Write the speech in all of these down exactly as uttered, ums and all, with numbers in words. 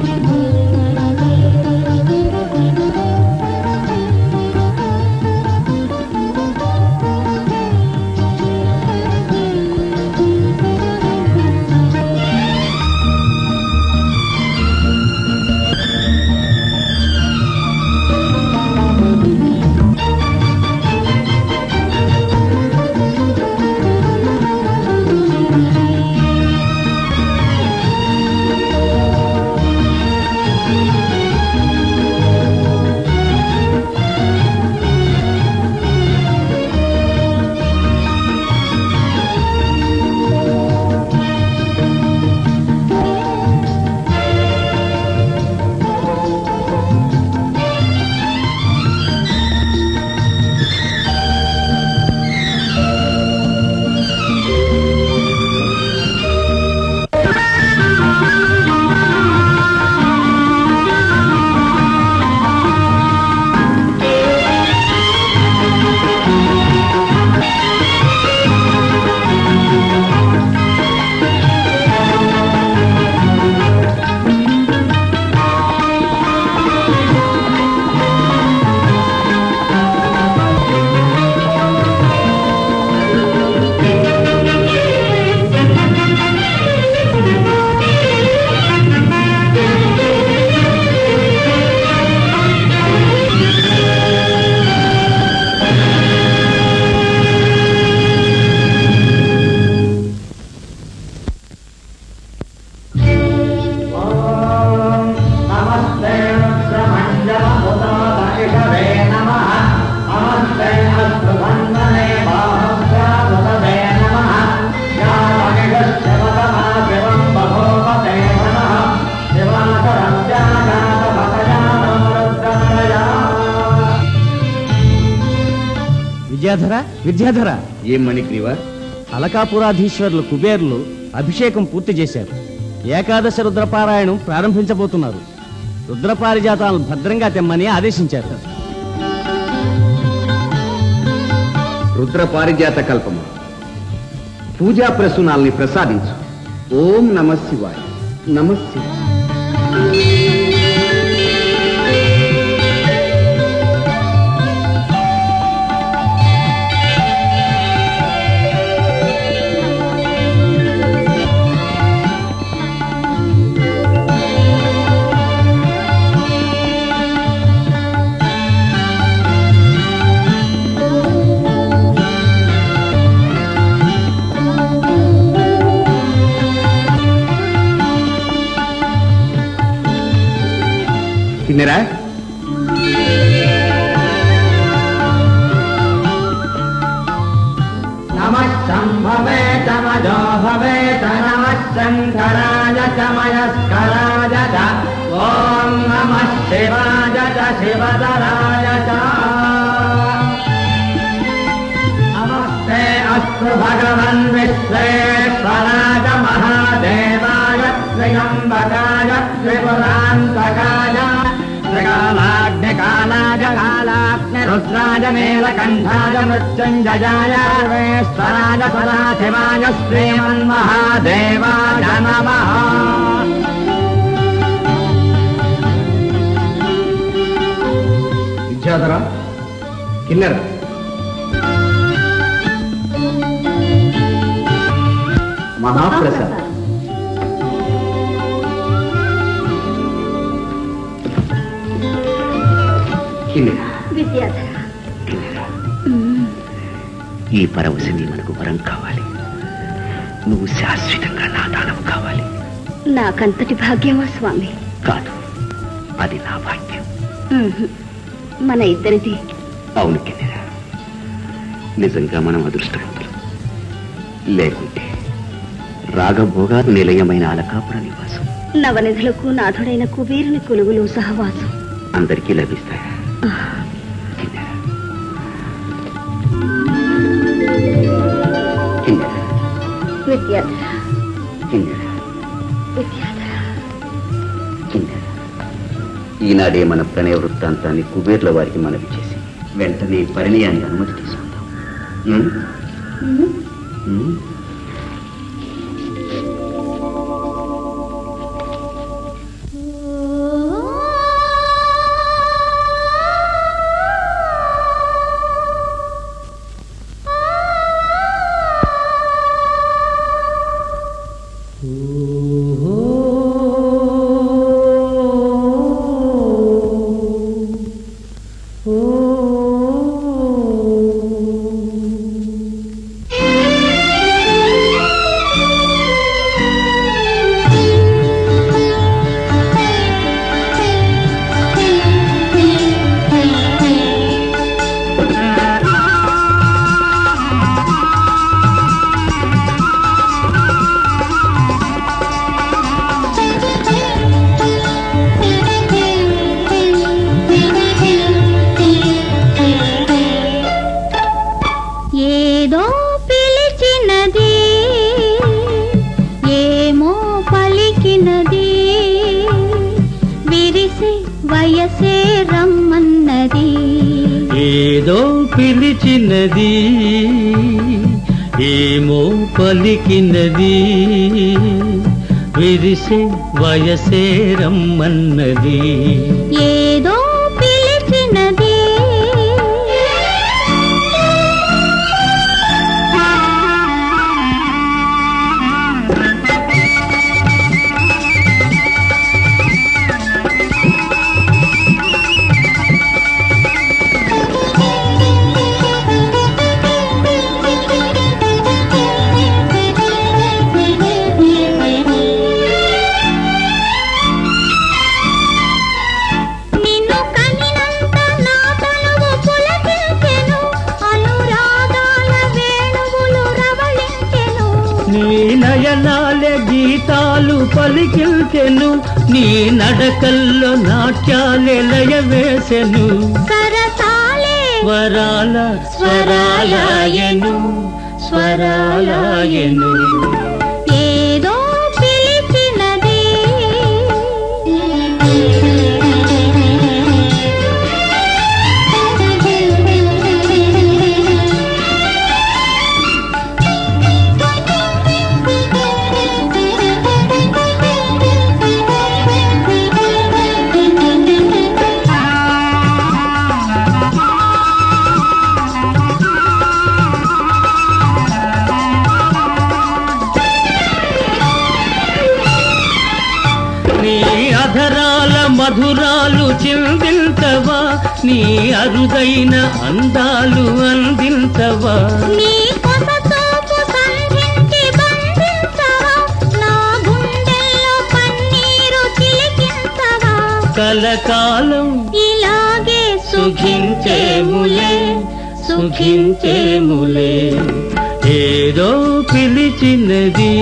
విద్యాధర విద్యాధర ఏం మణిగ్రీవ? అలకాపురాధీశ్వరులు కుబేరులు అభిషేకం పూర్తి చేశారు. ఏకాదశ రుద్రపారాయణం ప్రారంభించబోతున్నారు. రుద్రపారిజాతాలను భద్రంగా తెమ్మని ఆదేశించారు. రుద్రపారిజాత కల్పము పూజా ప్రసూనాల్ని ప్రసాదించు. ఓం నమ శివాయ. నమ శివాయ. తిన్నరా? నమః సంభవే తమజో భవేత నమః శంకరాయ చమయస్కరాయ చ ఓం నమః శివాయ చ శివధరాయ చ నమస్తే అస్తు భగవన్ విశ్వేశ్వరాయ మహాదేవాయ త్ర్యంబకాయ త్రిపురాంతకాయ త్రికాలాగ్నికాలాయ కాలాగ్ని రుద్రాయ నీలకంఠాయ మృత్యుంజయాయ సర్వేశ్వరాయ సదాశివాయ శ్రీమన్మహాదేవాయ నమః. విద్యాధర, కిన్నెర, మహాప్రసాద్. ఈ పరవశని మనకు వరం కావాలి. నువ్వు శాశ్వతంగా నా దానవు కావాలి. నాకంతటి భాగ్యమా స్వామి? కాదు, అది నా భాగ్యం. మన ఇద్దరిది. అవును కిన్నెర, నిజంగా మనం అదృష్టవంతులు. లేకుంటే రాగభోగాలు నిలయమైన అలకాపుర నివాసం, నవనిధులకు నాథుడైన కుబేరుని కొలువులో సహవాసం అందరికీ లభిస్తాయా? కిన్నెర, కిన్నెర, విద్యాధర, కిన్నెర, విద్యాధర, కిన్నెర. ఈనాడే మన ప్రణయ వృత్తాంతాన్ని కుబేర్ల వారికి మనవి చేసి వెంటనే పరిణయానికి అనుమతి తీసుకుందాం. వయసే రమ్మన్నది. ఏదో పిలిచినది ఏమో పలికినది, విరిసే వయసే రమ్మన్నది. ఏదో పిలిచినది నయనాలే గీతాలు పలికిల్చెను, నీ నడకల్లో నాట్యాలే లయ వేసెను. సరసాలే స్వరాల స్వరాలయను స్వరాలయను. ఏదో పిలిచినది మధురాలు చిందించవా, నీ అరుదైన అందాలు అందించవా. నీ కొస చూపు సంధించి బంధించవా, నా గుండెల్లో పన్నీరు చిలికించవా. కలకాలం ఇలాగే సుఖించేములే సుఖించేములే. ఏదో పిలిచినది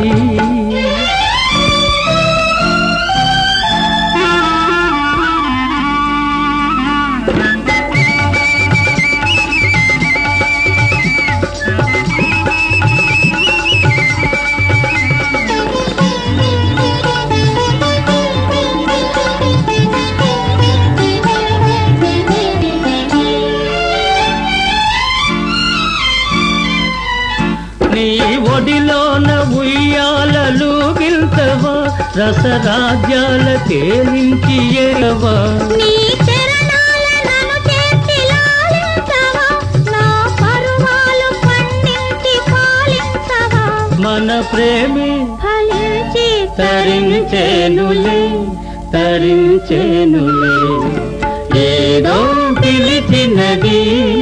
ఒడిలోన ఉయ్యాలలు గిల్తవా, రసరాజ్యాల తేలించి ఏవా. నీ చరణాల నన్ను చేర్చి లాలించవా, నా పరువాలు పండించి పాలించవా. మన ప్రేమే ఫలించి తరించేనులే తరించేనులే. ఏదో పిలిచినది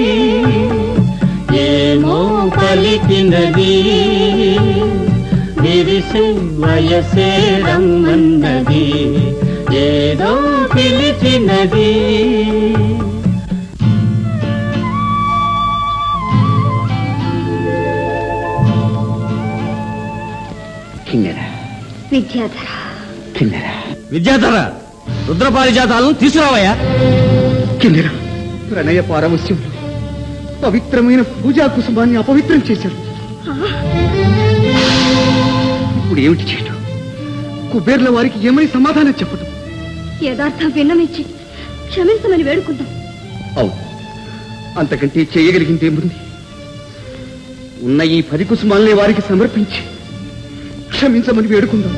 ఏమో పలికినది, విరిసే వయసే రమ్మన్నది. ఏదో పిలిచినది విద్యాధర విద్యాధర, రుద్రపారిజాతాలను తీసుకురావయ్యా. కిన్నెర ప్రణయ పారవస్యంలో పవిత్రమైన పూజా కుసుమాన్ని అపవిత్రం చేశాడు. ఇప్పుడు ఏమిటి చేయటం? కుబేర్ల వారికి ఏమని సమాధానం చెప్పడం? యథార్థం విన్నమించి క్షమించమని వేడుకుందాం. అవును, అంతకంటే చేయగలిగింది ఏముంది? ఉన్న ఈ పది కుసుమాలనే వారికి సమర్పించి క్షమించమని వేడుకుందాం.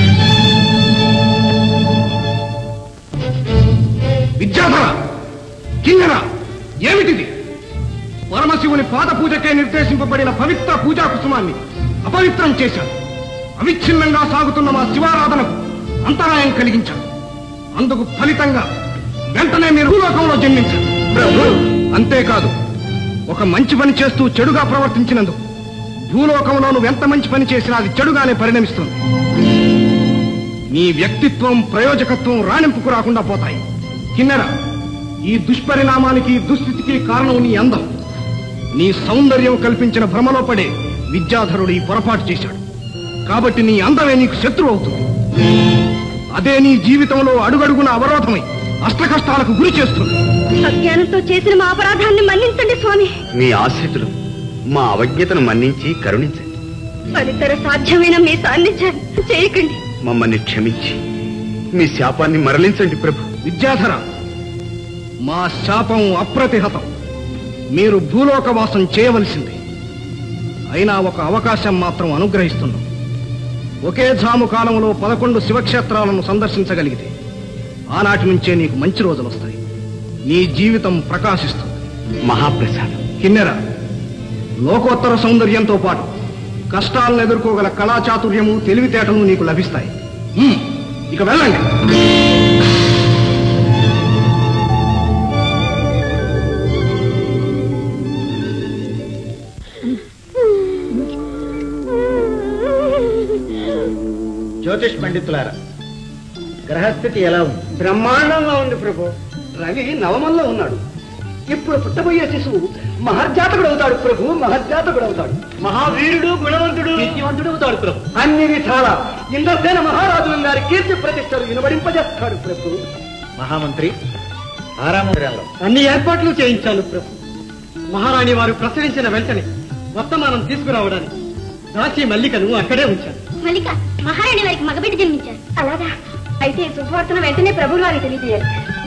విద్యాధర, కిన్నెర, ఏమిటిది? పరమశివుని పాద పూజకే నిర్దేశింపబడిన పవిత్ర పూజా కుసుమాన్ని అపవిత్రం చేశాడు. అవిచ్ఛిన్నంగా సాగుతున్న మా శివారాధనకు అంతరాయం కలిగించాడు. అందుకు ఫలితంగా వెంటనే మీరు భూలోకంలో జన్మించారు. ప్రభు, అంతేకాదు, ఒక మంచి పని చేస్తూ చెడుగా ప్రవర్తించినందుకు భూలోకంలో నువ్వు ఎంత మంచి పని చేసినా అది చెడుగానే పరిణమిస్తుంది. నీ వ్యక్తిత్వం ప్రయోజకత్వం రాణింపుకు రాకుండా పోతాయి. కిన్నెర, ఈ దుష్పరిణామానికి దుస్థితికి కారణం నీ అందం. నీ సౌందర్యం కల్పించిన భ్రమలో పడే విద్యాధరుడు ఈ పొరపాటు చేశాడు. కాబట్టి నీ అందమే నీకు శత్రువు అవుతుంది. అదే నీ జీవితంలో అడుగడుగున అవరోధమై అష్టకష్టాలకు గురి చేస్తుంది. అజ్ఞానంతో చేసిన మా అపరాధాన్ని మన్నించండి స్వామి. మీ ఆశ్రితులు మా అవజ్ఞతను మన్నించి కరుణించండి. ఫలితర సాధ్యమైన మీ సాన్నిధ్యాన్ని చేయకండి. మమ్మల్ని క్షమించి మీ శాపాన్ని మరలించండి ప్రభు. విద్యాధర, మా శాపం అప్రతిహతం. మీరు భూలోకవాసం చేయవలసిందే. అయినా ఒక అవకాశం మాత్రం అనుగ్రహిస్తున్నాం. ఒకే జాము కాలంలో పదకొండు శివక్షేత్రాలను సందర్శించగలిగితే ఆనాటి నుంచే నీకు మంచి రోజులు వస్తాయి. నీ జీవితం ప్రకాశిస్తుంది. మహాప్రసాదం. కిన్నెర, లోకోత్తర సౌందర్యంతో పాటు కష్టాలను ఎదుర్కోగల కళాచాతుర్యము తెలివితేటలు నీకు లభిస్తాయి. హ్మ్, ఇక వెళ్ళండి. జ్యోతిష్ పండితులారా, గ్రహస్థితి ఎలా ఉంది? బ్రహ్మాండంగా ఉంది ప్రభు. రవి నవమంలో ఉన్నాడు. ఇప్పుడు పుట్టబోయే శిశువు మహర్జాతకుడు అవుతాడు ప్రభు. మహర్జాతకుడు అవుతాడు. మహావీరుడు, గుణవంతుడు, విద్యవంతుడు అవుతాడు ప్రభు. అన్ని విధాల ఇంద్రసేన మహారాజుల గారి కీర్తి ప్రతిష్టలు వినబడింపజేస్తాడు ప్రభు. మహామంత్రి, ఆరామందిరాల్లో అన్ని ఏర్పాట్లు చేయించాను ప్రభు. మహారాణి వారు ప్రసవించిన వెంటనే వర్తమానం తీసుకురావడానికి దాసి మల్లికను అక్కడే ఉంచాను. మల్లిక మహారాణి వారికి మగబిడ్డ జన్మించారు. అలాగా? అయితే శుభవార్తను వెంటనే ప్రభువు వారికి తెలియజేయాలి.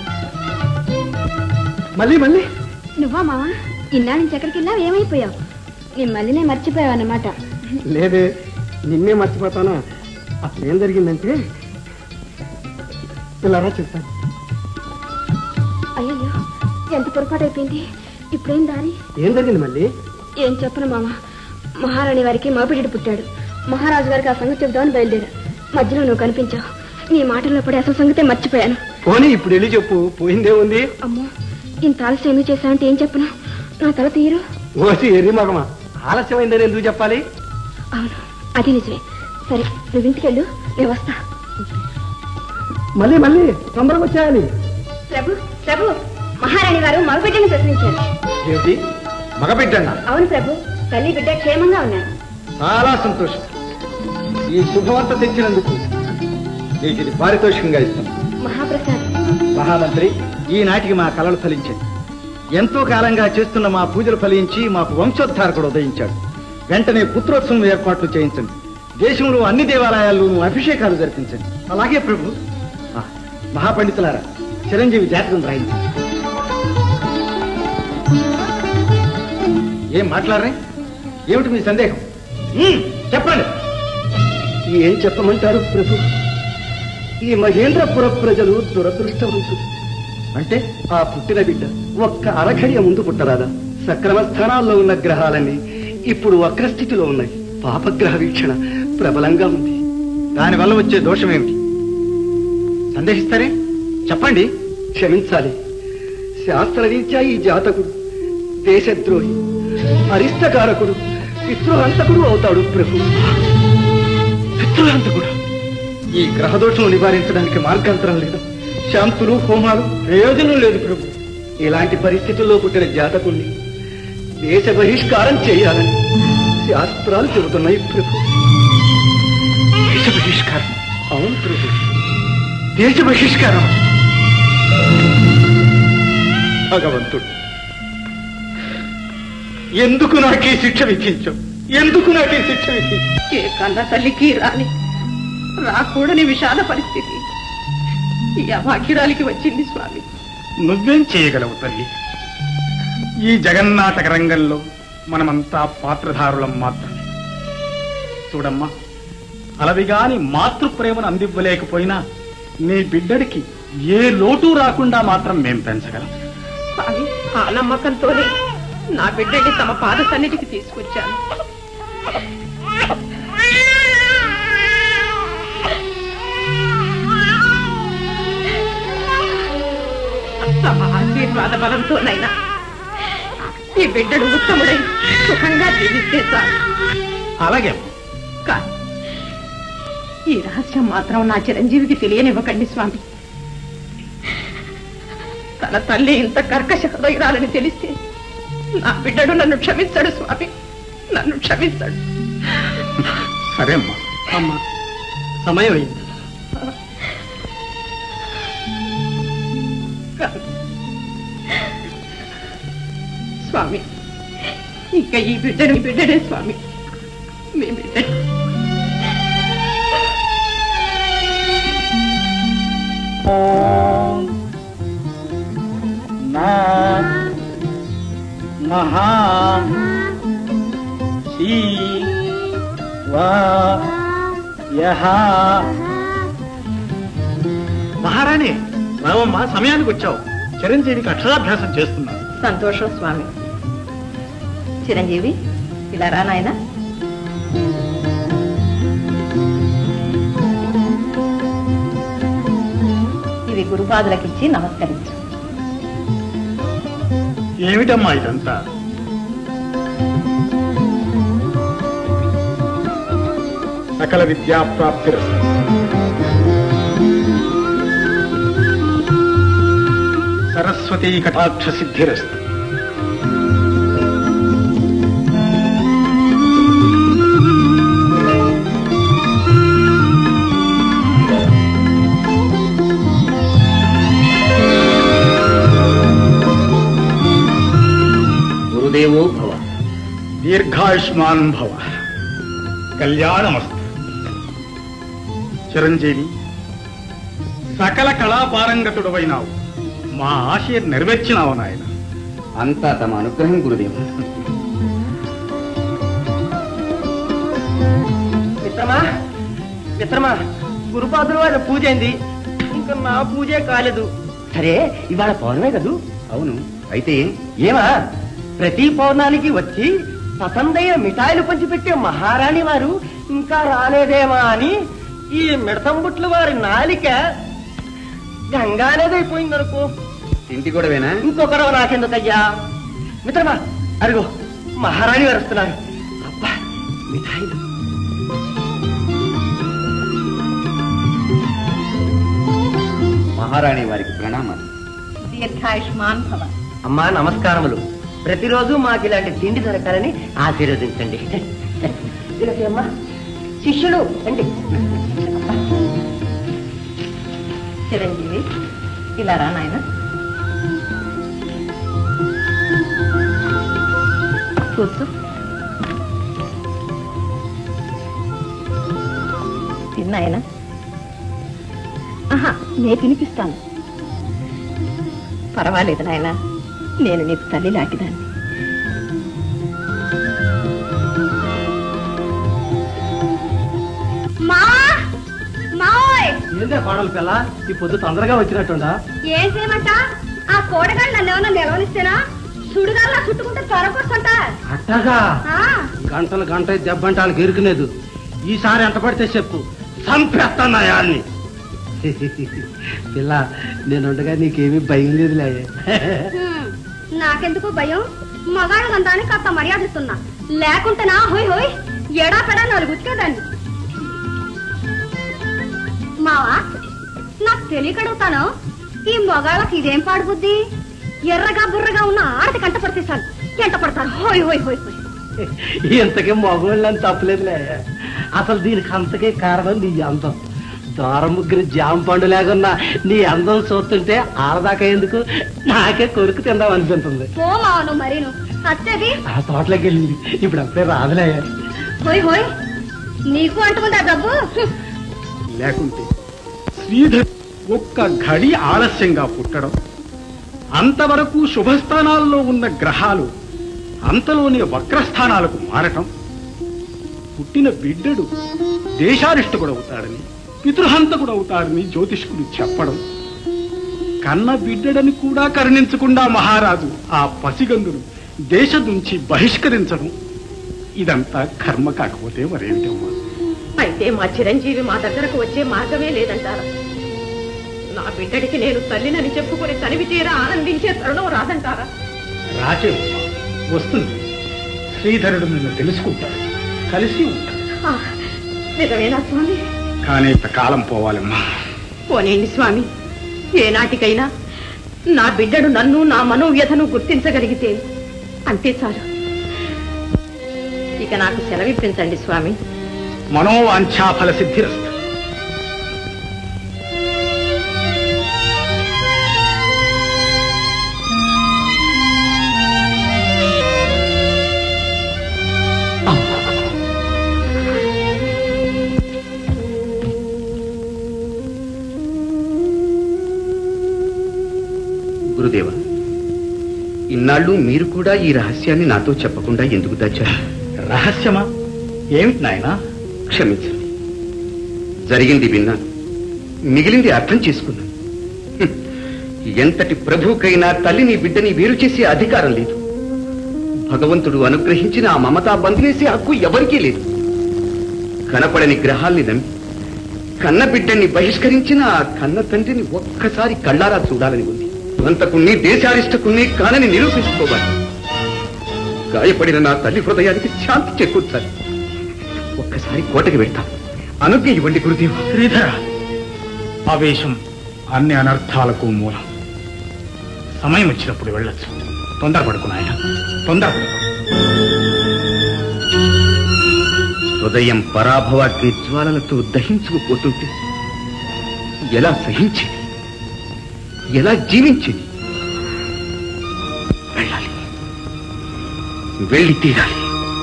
మళ్ళీ మళ్ళీ నువ్వా మావా? ఇన్నా నుంచి ఎక్కడికి వెళ్ళావు? ఏమైపోయావు? నీ మళ్ళీనే మర్చిపోయావు అన్నమాట. లేదే, నిన్నే మర్చిపోతాను. అసలు ఏం జరిగిందంటే పిల్లరా చెప్తాను. అయ్యో, ఎంత పొరపాటు అయిపోయింది. ఇప్పుడేం దారి? ఏం జరిగింది మళ్ళీ? ఏం చెప్పను మామ. మహారాణి వారికి మగబిడ్డ పుట్టాడు. మహారాజు గారికి ఆ సంగతి చెప్దామని బయలుదేరా. మధ్యలో నువ్వు కనిపించావు. నీ మాటల్లో పడి అసలు సంగతే మర్చిపోయాను. పోనీ ఇప్పుడు వెళ్ళి చెప్పు. పోయిందే ఉంది. అమ్మో, ఇంత ఆలస్యం ఎందుకు చేశావంటే ఏం చెప్పను? నా తల తీరు. ఓసి ఎర్రి మగమా, ఆలస్యమైందని ఎందుకు చెప్పాలి? అవును, అది నిజమే. సరే, నువ్వు ఇంటికెళ్ళు, నేను వస్తా. మళ్ళీ మళ్ళీ తొందరగా వచ్చాయని. ప్రభు ప్రభు మహారాణి వారు మగబిడ్డను ప్రశ్నించారు. ఏమిటి, మగబిడ్డన్నా? అవును ప్రభు, తల్లి బిడ్డ క్షేమంగా ఉన్నారు. చాలా సంతోషం. ఈ శుభవార్త తెచ్చినందుకు నీకు ఇది పారితోషికంగా ఇస్తాను. మహాప్రసాద్. మహామంత్రి, ఈనాటికి మా కలలు ఫలించింది. ఎంతో కాలంగా చేస్తున్న మా పూజలు ఫలించి మాకు వంశోద్ధారకుడు ఉదయించాడు. వెంటనే పుత్రోత్సవం ఏర్పాట్లు చేయించండి. దేశంలో అన్ని దేవాలయాల్లోనూ అభిషేకాలు జరిపించండి. అలాగే ప్రభు. ఆ, మహాపండితులారా, చిరంజీవి జాతకం రాయించండి. ఏం మాట్లాడరే? ఏమిటి మీ సందేహం? చెప్పండి. ఏం చెప్పమంటారు ప్రభు? ఈ మహేంద్రపుర ప్రజలు దురదృష్టవంతులు. అంటే ఆ పుట్టిన బిడ్డ ఒక్క అరఘడియ ముందు పుట్టరాదా? సక్రమ స్థానాల్లో ఉన్న గ్రహాలన్నీ ఇప్పుడు వక్రస్థితిలో ఉన్నాయి. పాపగ్రహ వీక్షణ ప్రబలంగా ఉంది. దానివల్ల వచ్చే దోషం ఏమిటి? సందేహిస్తారే? చెప్పండి. క్షమించాలి. శాస్త్రరీత్యా ఈ జాతకుడు దేశద్రోహి, అరిష్టకారకుడు, పితృహంతకుడు అవుతాడు ప్రభు. పితృహంతకుడు? ఈ గ్రహదోషం నివారించడానికి మార్గాంతరం లేదు. శాంతులు, హోమాలు ప్రయోజనం లేదు ప్రభు. ఇలాంటి పరిస్థితుల్లో పుట్టిన జాతకుణ్ణి దేశ బహిష్కారం చేయాలని శాస్త్రాలు చెబుతున్నాయి ప్రభు. దేశ బహిష్కారం? అవును ప్రభు. దేశ బహిష్కారం? భగవంతుడు, ఎందుకు నాకు ఈ శిక్ష విధించావు? ఎందుకు నాకు ఈ శిక్ష విధించావు? ఏ కన్న తల్లికి రాని రాకూడని విషాద పరిస్థితి ఈ అభాగ్యురాలికి వచ్చింది స్వామి. నువ్వేం చేయగలవు తల్లి? ఈ జగన్నాటక రంగంలో మనమంతా పాత్రధారులం మాత్రమే. చూడమ్మా, అలవిగాని మాతృప్రేమను అందివ్వలేకపోయినా నీ బిడ్డడికి ఏ లోటు రాకుండా మాత్రం మేం పెంచగలం. స్వామి, ఆ నమ్మకంతోనే నా బిడ్డని తమ పాద సన్నిధికి తీసుకొచ్చాను. తమ ఆశీర్వాద బలంతోనైనా ఈ బిడ్డడు ఉత్తముడై సుఖంగా జీవిస్తే చాలు. అలాగే. కానీ ఈ రహస్యం మాత్రం నా చిరంజీవికి తెలియనివ్వకండి స్వామి. తన తల్లి ఇంత కర్కశ హృదయురాలని తెలిస్తే నా బిడ్డడు నన్ను క్షమిస్తాడు స్వామి, నన్ను క్షమిస్తాడు. సరే అమ్మా. అమ్మా, సమయం అయింది. స్వామి, ఇంకా ఈ బిడ్డడు బిడ్డడే స్వామి, మీ బిడ్డ. మహా శీ వా యహ. మహారాణి, రామమ్మ, సమయానికి వచ్చావు. చిరంజీవికి అక్షరాభ్యాసం చేస్తున్నాను. సంతోషం స్వామి. చిరంజీవి, ఇలా రా నాయనా. ఇవి గురుపాదులకిచ్చి నమస్కరించు. ఏమిటమ్మా ఇదంతా? సకల విద్యా ప్రాప్తిరస్తు. సరస్వతీ కటాక్ష సిద్ధిరస్తు. గురుదేవో భవ. దీర్ఘాయుష్మాన్ భవ. కళ్యాణమస్తు. చిరంజీవి, సకల కళాపారంగతుడవైనావు. మా ఆశయ నెరవేర్చినావు నాయన. అంతా తమ అనుగ్రహం గురుదేవ. మిత్రమా మిత్రమా గురుపాదుల వారి పూజ అయింది, ఇంకా నా పూజే కాలేదు. సరే, ఇవాళ పౌర్ణమే కదూ? అవును, అయితే ఏమా ప్రతి పౌర్ణానికి వచ్చి పసందైన మిఠాయిలు పంచిపెట్టే మహారాణి వారు ఇంకా రాలేదేమా అని ఈ మిడతంబుట్ల వారి నాలిక గంగానేదైపోయిందనుకో. ఇంటి గొడవేనా? ఇంకొకరవ నాకెందుకయ్యా. మిత్రమా, అదిగో మహారాణి వారు వస్తున్నారు. అబ్బా, మిఠాయిలు. మహారాణి వారికి ప్రణామాలు. దీర్ఘాయుష్మాన్ భవ. అమ్మా, నమస్కారములు. ప్రతిరోజు మాకు ఇలాంటి తిండి దొరకాలని ఆశీర్వదించండి. దీనికి అమ్మా శిష్యుడు అండి. చిరంజీవి, ఇలా రా నాయన. కూర్చో. తిన్నాయన? ఆహా, నేను తినిపిస్తాను. పర్వాలేదు నాయన, నేను నీకు తల్లి లాంటిదాన్ని. ఏందే పాడలు పిల్ల, ఈ పొద్దు తొందరగా వచ్చినట్టుందా? ఏం చేయమంట? ఆ కోడగాళ్ళు నన్ను ఏమన్నా నిలవనిస్తేనా? సుడిగాల్లా చుట్టుకుంటే త్వరకొస్తుంటా. అట్టగా గంటలు గంట దెబ్బంటాలకు ఇరుకునేదు. ఈసారి ఎంత పడితే చెప్పు, చంపేస్తాన్నాయాన్ని. పిల్ల, నేనుండగా నీకేమీ భయం లేదులే. నాకెందుకు భయం? మగాళ్ళ అందాన్ని కాస్త మర్యాద ఇస్తున్నా, లేకుంటేనా హోయ్ హోయ్ ఎడా పెడా నాలుగు ఉతికేదాన్ని. మావా, నాకు తెలియకడుగుతాను, ఈ మొగాళ్ళకి ఇదేం పాడు బుద్ధి? ఎర్రగా బుర్రగా ఉన్న ఆడది కంట పడితే చాలు ఎంట పడతారు. హోయ్ హోయ్ హోయ్ హోయ్. ఇంతకీ మగవాళ్ళని తప్పలేదులే. అసలు దీనికి అంతకే కారణం నీ అందం. దూరం ముగ్గురు జామ పండు లేకున్నా నీ అందం చూస్తుంటే ఆడదాకా ఎందుకు నాకే కొరుకు తిందాం అనిపిస్తుంది. ఓ మావను మరీను అత్తది ఆ తోటలోకి వెళ్ళింది, ఇప్పుడు అప్పుడే రాదులే. హోయ్ హోయ్, నీకు అంటుకుందా డబ్బు? లేకుంటే శ్రీధర్ ఒక్క ఘడి ఆలస్యంగా పుట్టడం, అంతవరకు శుభస్థానాల్లో ఉన్న గ్రహాలు అంతలోనే వక్రస్థానాలకు మారటం, పుట్టిన బిడ్డడు దేశారిష్టకుడవుతాడని, పితృహంతకుడవుతాడని జ్యోతిష్కుడు చెప్పడం, కన్న బిడ్డడని కూడా కరుణించకుండా మహారాజు ఆ పసిగందును దేశం నుంచి బహిష్కరించడం, ఇదంతా కర్మ కాకపోతే మరేమిటమ్మా? అయితే మా చిరంజీవి మా దగ్గరకు వచ్చే మార్గమే లేదంటారా? నా బిడ్డడికి నేను తల్లినని చెప్పుకుని తనివి తీరా ఆనందించే తరుణం రాదంటారా? రాకే వస్తుంది. శ్రీధరుడు నిన్ను తెలుసుకుంటాడు, కలిసి ఉంటాడు. నిజమేనా స్వామి? కానీ ఇంత కాలం పోవాలమ్మా. పోనేండి స్వామి, ఏనాటికైనా నా బిడ్డడు నన్ను నా మనోవ్యధను గుర్తించగలిగితే అంతే చాలు. ఇక నాకు సెలవిప్పించండి స్వామి. మనోవాంఛాఫల సిద్ధిరస్తు. గురుదేవ, ఇన్నాళ్ళు మీరు కూడా ఈ రహస్యాన్ని నాతో చెప్పకుండా ఎందుకు దాచారు? రహస్యమా? ఏమిటి నాయనా? క్షమించండి, జరిగింది విన్నాను, మిగిలింది అర్థం చేసుకున్నాను. హ్మ్. ఎంతటి ప్రభువుకైనా తల్లిని బిడ్డని వేరు చేసే అధికారం లేదు. భగవంతుడు అనుగ్రహించిన ఆ మమతా బంధునేసే హక్కు ఎవరికీ లేదు. కనపడని గ్రహాల్ని నమ్మి కన్న బిడ్డని బహిష్కరించిన ఆ కన్న తండ్రిని ఒక్కసారి కళ్ళారా చూడాలని ఉంది. అంతకుణ్ణి దేశారిష్టకుణ్ణి కానని నిరూపించుకోవాలి. గాయపడిన నా తల్లి హృదయానికి శాంతి చేకూర్చాలి. ఒక్కసారి కోటకి వెళ్తాం. అనుజ్ఞ ఇవ్వండి గురుదేవ. శ్రీధర, ఆవేశం అన్ని అనర్థాలకు మూలం. సమయం వచ్చినప్పుడు వెళ్ళొచ్చు. తొందరపడుకు నాయన, తొందరపడుకు. హృదయం పరాభవాగ్ని జ్వాలలతో దహించుకుపోతుంటే ఎలా సహించేది, ఎలా జీవించేది? వెళ్ళాలి, వెళ్ళి తీరాలి.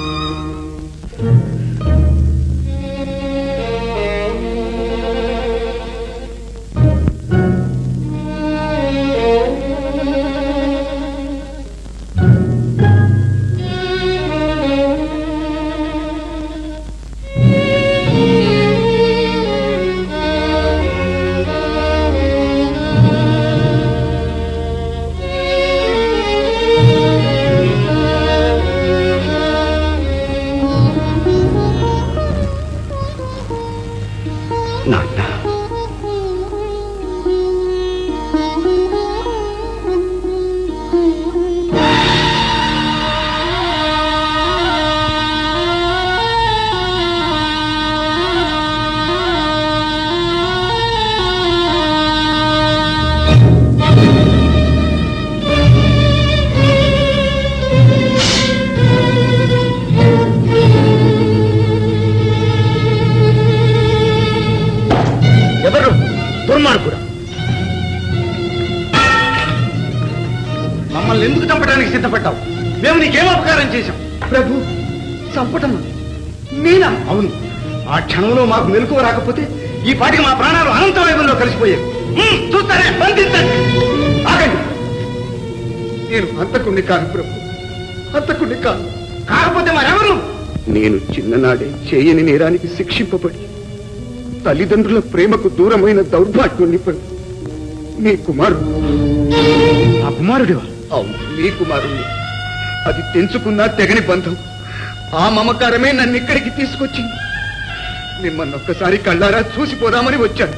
మమ్మల్ని ఎందుకు చంపడానికి సిద్ధపడ్డావు? మేము నీకేం అపకారం చేశాం? ప్రభు, చంపటం నేనా? అవును. ఆ క్షణంలో మాకు మెలకువ రాకపోతే ఈ పాటికి మా ప్రాణాలు అనంత వైభవంలో కలిసిపోయాయి. చూస్తారే, బంధించండి. ఆగండి. నేను హంతకుణ్ణి కాను ప్రభు, హంతకుణ్ణి కాను. కాకపోతే మరెవరు? నేను చిన్ననాడే చేయని నేరానికి శిక్షింపబడి తల్లిదండ్రుల ప్రేమకు దూరమైన దౌర్భాగ్యుణ్ణి ప్రభు. మీ కుమారుడు. ఆ కుమారుడివా? అవును, మీ కుమారుణ్ణి. అది తెంచుకున్నా తెగని బంధం. ఆ మమకారమే నన్ను ఇక్కడికి తీసుకొచ్చింది. మిమ్మల్ని ఒక్కసారి కళ్ళారా చూసిపోదామని వచ్చాను.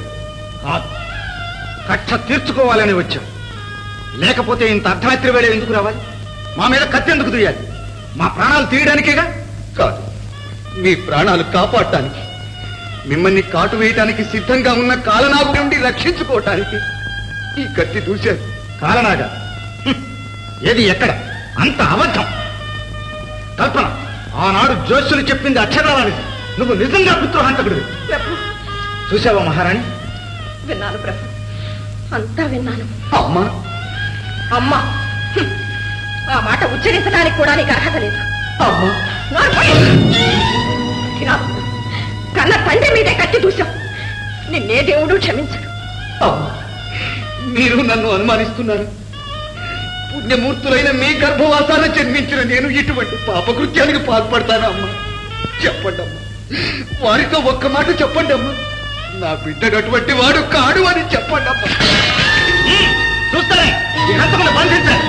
కక్ష తీర్చుకోవాలని వచ్చాను. లేకపోతే ఇంత అర్ధరాత్రి వేళ ఎందుకు రావాలి? మా మీద కత్తి ఎందుకు తీయాలి? మా ప్రాణాలు తీయడానికేగా? కాదు, మీ ప్రాణాలు కాపాడటానికి, మిమ్మల్ని కాటు వేయటానికి సిద్ధంగా ఉన్న కాలనాగు నుండి రక్షించుకోవటానికి ఈ కత్తి దూశారు. కాలనాగా? ఏది, ఎక్కడ? అంత అబద్ధం. కల్పన, ఆనాడు జోస్యులు చెప్పింది అక్షరాలని. నువ్వు నిజంగా పుత్రహంతకుడివి. చూసావా మహారాణి? విన్నాను ప్రభు, అంతా విన్నాను. అమ్మా అమ్మా, ఆ మాట ఉచ్చరించడానికి కూడా నీకు అర్హత లేదు. కన్న తండ్రి మీదే కట్టి దూశావు. నిన్నే దేవుడు క్షమించడు. మీరు నన్ను అనుమానిస్తున్నారు. పుణ్యమూర్తులైన మీ గర్భవాసాన జన్మించిన నేను ఇటువంటి పాపకృత్యానికి పాల్పడతాను అమ్మా. చెప్పండి అమ్మా, వారితో ఒక్క మాట చెప్పండి అమ్మా. నా బిడ్డడు అటువంటి వాడు కాడు అని చెప్పండి అమ్మా. చూస్తానే, ఈ హంతకుని బంధించండి.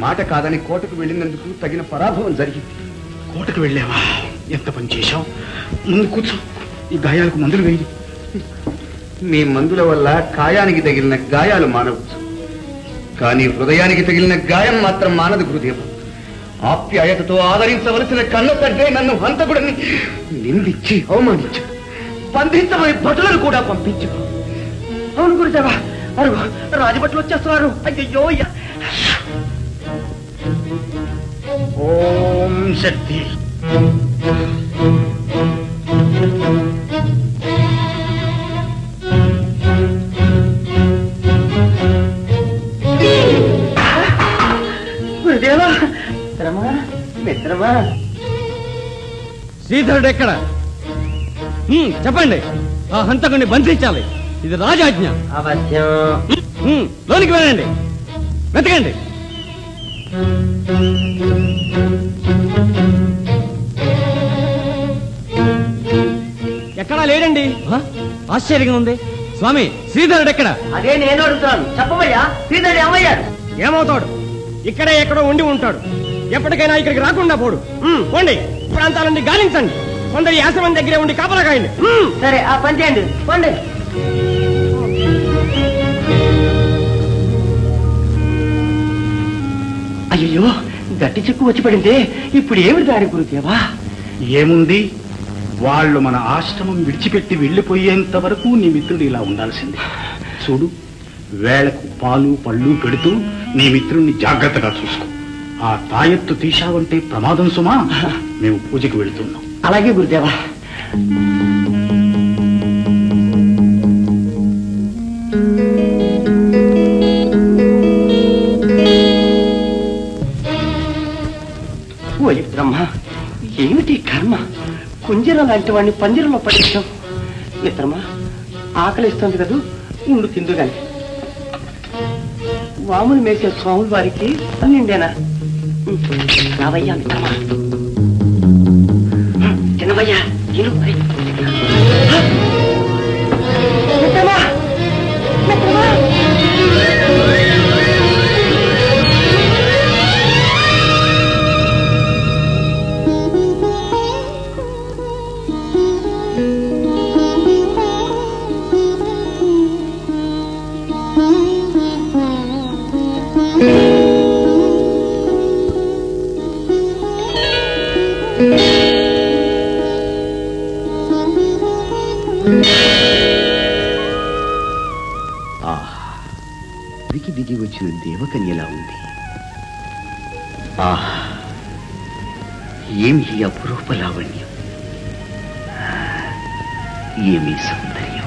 మాట కాదని కోటకు వెళ్ళినందుకు తగిన పరాభవం జరిగింది. కోటకు వెళ్ళావా? ఎంత పని చేశావు? ముందు కూర్చో, ఈ గాయాలకు మందులు వేయి. మీ మందుల వల్ల కాయానికి తగిలిన గాయాలు మానవచ్చు, కానీ హృదయానికి తగిలిన గాయం మాత్రం మానదు గురుదేవ. ఆప్యాయతతో ఆదరించవలసిన కన్న తండ్రి నన్ను హంతకుడిని నిందించి అవమానించు, బంధించబోయే భటులను కూడా పంపించు. అవును గురుదేవా, అరుగు రాజభట్లు వచ్చేస్తున్నారు. అయ్యో, ఓం శక్తి. గురుదేవా, మిత్రమా మిత్రమా శ్రీధరుడు ఎక్కడ? హ్మ్, చెప్పండి. ఆ హంతకుడిని బంధించాలి, ఇది రాజాజ్ఞ. అవశ్యం. హ్మ్, లోనికి వెళ్ళండి, వెతకండి. ఎక్కడా లేడండి. ఆ? ఆశ్చర్యంగా ఉంది. స్వామి, శ్రీధరుడు ఎక్కడ? అదే నేను అడుగుతున్నాను, చెప్పవయ్యా. శ్రీధరుడు ఏమయ్యాడు? ఏమవుతాడు? ఇక్కడే ఎక్కడో ఉండి ఉంటాడు. ఎప్పటికైనా ఇక్కడికి రాకుండా పోడు. హ్మ్, పోండి, ప్రాంతాలన్నీ గాలించండి. కొందరు ఈ ఆశ్రమం దగ్గరే ఉండి కాపలా కాయండి. సరే, ఆ పని చేయండి, పోండి. అయ్యో, గట్టి చెక్కు వచ్చి పడింది. ఇప్పుడు ఏమి దారి గురుదేవా? ఏముంది, వాళ్ళు మన ఆశ్రమం విడిచిపెట్టి వెళ్ళిపోయేంత వరకు నీ మిత్రుడు ఇలా ఉండాల్సింది. చూడు, వేళకు పాలు పళ్ళు పెడుతూ నీ మిత్రుణ్ణి జాగ్రత్తగా చూసుకో. ఆ తాయెత్తు తీశావంటే ప్రమాదం సుమా. మేము పూజకి వెళుతున్నాం. అలాగే గురుదేవా. ఓయ్ బ్రహ్మ, ఏమిటి కర్మ? కుంజర లాంటి వాడిని పంజరంలో పడించాం. మిత్రమా, ఆకలిస్తుంది కదూ, ఉండు తిందు గాని. వాములు మేసే స్వాముల వారికి నిండేనా? రావయ్యా మిత్రమా. చిన్నవయ్యా, తిను. మిత్రమా, మిత్రమా. దిగి దిగి వచ్చిన దేవకన్యలా ఉంది. ఆహ్, ఏమి అపురూప లావణ్యం, ఏమి సౌందర్యం.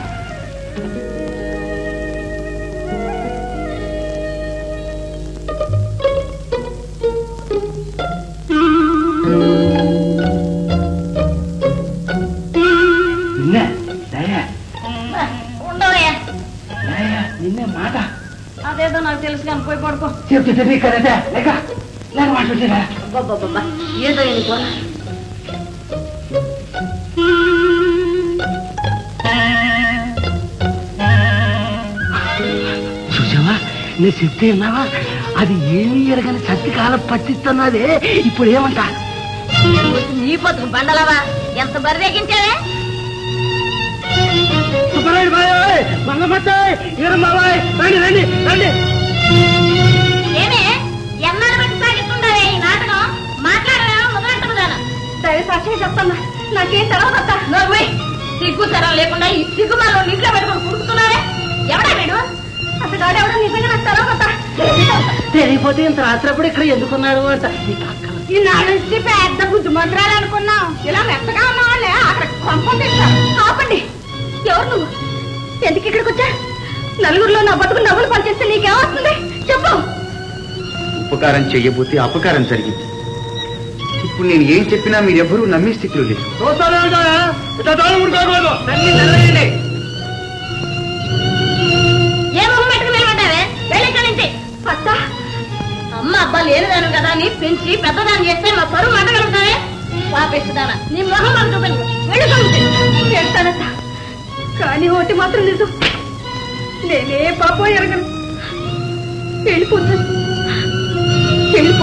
నిన్నే మాట అదేదో నాకు తెలుసు కానీ పోయి పడుకో. చెప్తే కదదా లేక లేక మాట్లాడుతున్నా. ఏదో ఎందుకో చూసావా, నీ చెప్తే ఉన్నావా? అది ఏమీ ఎరగని సత్తి కాలం పట్టిస్తున్నదే. ఇప్పుడు ఏమంటా? నీ పొద్దు బండలవా, ఎంత బరివేగించావే? ఏమే ఎన్నాళ్ళు బట్టి సాగిస్తుండే ఈ నాటకం? మాట్లాడవేమో మొదలంటున్నదానా? దయ సాక్షిగా చెప్తాను, నాకేం తెలవదత్తా. సిగ్గు తెరం లేకుండా ఈ సిగ్గు మనం ఇంట్లో పెట్టుకుని కుడుకుతున్నావే. ఎవడా వీడు? అసలు ఎవడో నిజంగా నాకు తెలవదత్తా. తెలియపోతే ఇంత రాత్రప్పుడు ఇక్కడ ఎందుకున్నాడు అంట. ఈ నాడు నుంచి పెద్ద బుద్ధి మంత్రాలు అనుకున్నాం. ఇలా మెత్తగా ఉన్న వాళ్ళే అక్కడ కొంపం తెచ్చారు. ఆపండి, ఎవరు నువ్వు? ఎందుకు ఇక్కడికి వచ్చా? నలుగురిలో నా బతుకు నవ్వులు పనిచేస్తే నీకేమొస్తుంది చెప్పు. ఉపకారం చెయ్యబోతే అపకారం జరిగింది. ఇప్పుడు నేను ఏం చెప్పినా మీరెవ్వరూ నమ్మే స్థితిలో లేదు. ఏ మొహం పెట్టుకు నిలబడ్డావే? వెళ్ళిక్కడి నుంచి. అత్త, అమ్మ అబ్బా లేనిదాను కదా అని పెంచి పెద్దదాన్ని చేస్తే మా పరువు మంటగలుగుతావే? పాపేస్తుందానా, నీ మొహం మాకు చూపించు. వెళ్ళి చేస్తానత్త, కానీ ఒకటి మాత్రం నిజం, నేనే పాపం ఎరగను. వెళ్ళిపోతాను. వెళ్ళి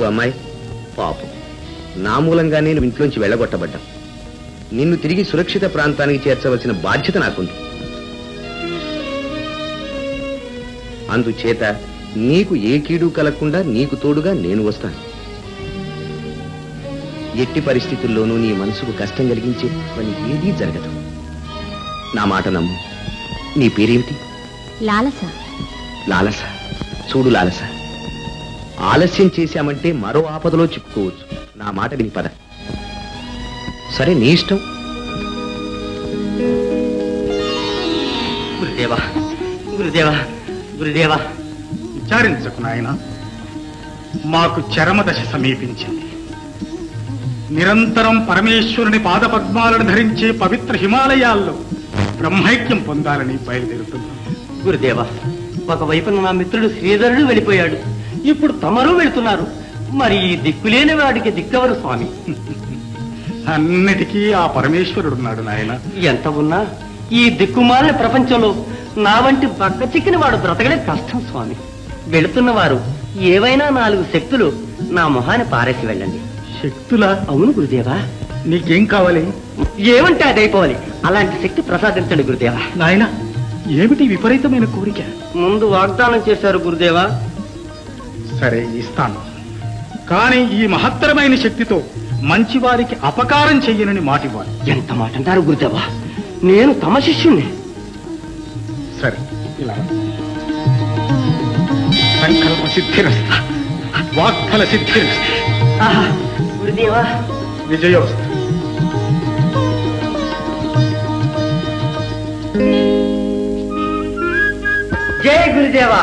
అమ్మాయి పాపం నా మూలంగా నేను ఇంట్లోంచి వెళ్ళగొట్టబడ్డా. నిన్ను తిరిగి సురక్షిత ప్రాంతానికి చేర్చవలసిన బాధ్యత నాకుంది. అందుచేత నీకు ఏ కీడు కలగకుండా నీకు తోడుగా నేను వస్తాను. ఎట్టి పరిస్థితుల్లోనూ నీ మనసుకు కష్టం కలిగించే పని ఏదీ జరగదు. నా మాట నమ్ము. నీ పేరేమిటి? లాలస. లాలస. చూడు లాలస, ఆలస్యం చేశామంటే మరో ఆపదలో చిక్కుకోవచ్చు. నా మాట విని పద. సరే, నీ ఇష్టం. గురుదేవా గురుదేవా గురుదేవా విచారించకు నాయన. మాకు చరమదశ సమీపించింది. నిరంతరం పరమేశ్వరుని పాదపద్మాలను ధరించే పవిత్ర హిమాలయాల్లో బ్రహ్మైక్యం పొందాలని బయలుదేరుతున్నాం. గురుదేవా, ఒకవైపున నా మిత్రుడు శ్రీధరుడు వెళ్ళిపోయాడు, ఇప్పుడు తమరు వెళుతున్నారు. మరి ఈ దిక్కులేని వాడికి దిక్కవరు స్వామి. అన్నిటికీ ఆ పరమేశ్వరుడున్నాడు నాయన. ఎంత ఉన్నా ఈ దిక్కుమాలిన ప్రపంచంలో నా వంటి బక్క చిక్కిన వాడు బ్రతకడే కష్టం స్వామి. వెళుతున్న వారు ఏవైనా నాలుగు శక్తులు నా మొహాన్ని పారేసి వెళ్ళండి. శక్తులా? అవును గురుదేవా. నీకేం కావాలి? ఏమంటే అది అయిపోవాలి. అలాంటి శక్తి ప్రసాదించండి గురుదేవా. నాయన, ఏమిటి విపరీతమైన కోరిక? ముందు వాగ్దానం చేశారు గురుదేవా. సరే, ఇస్తాను. కానీ ఈ మహత్తరమైన శక్తితో మంచివారికి అపకారం చెయ్యనని మాటివ్వాలి. ఎంత మాట అంటారు గురుదేవా? నేను తమ శిష్యుణ్ణి. సరే, ఇలా సంకల్ప సిద్ధిరస్త, వాగ్ఫల సిద్ధిరస్త. గురుదేవా, విజయోస్తు. జై గురుదేవా.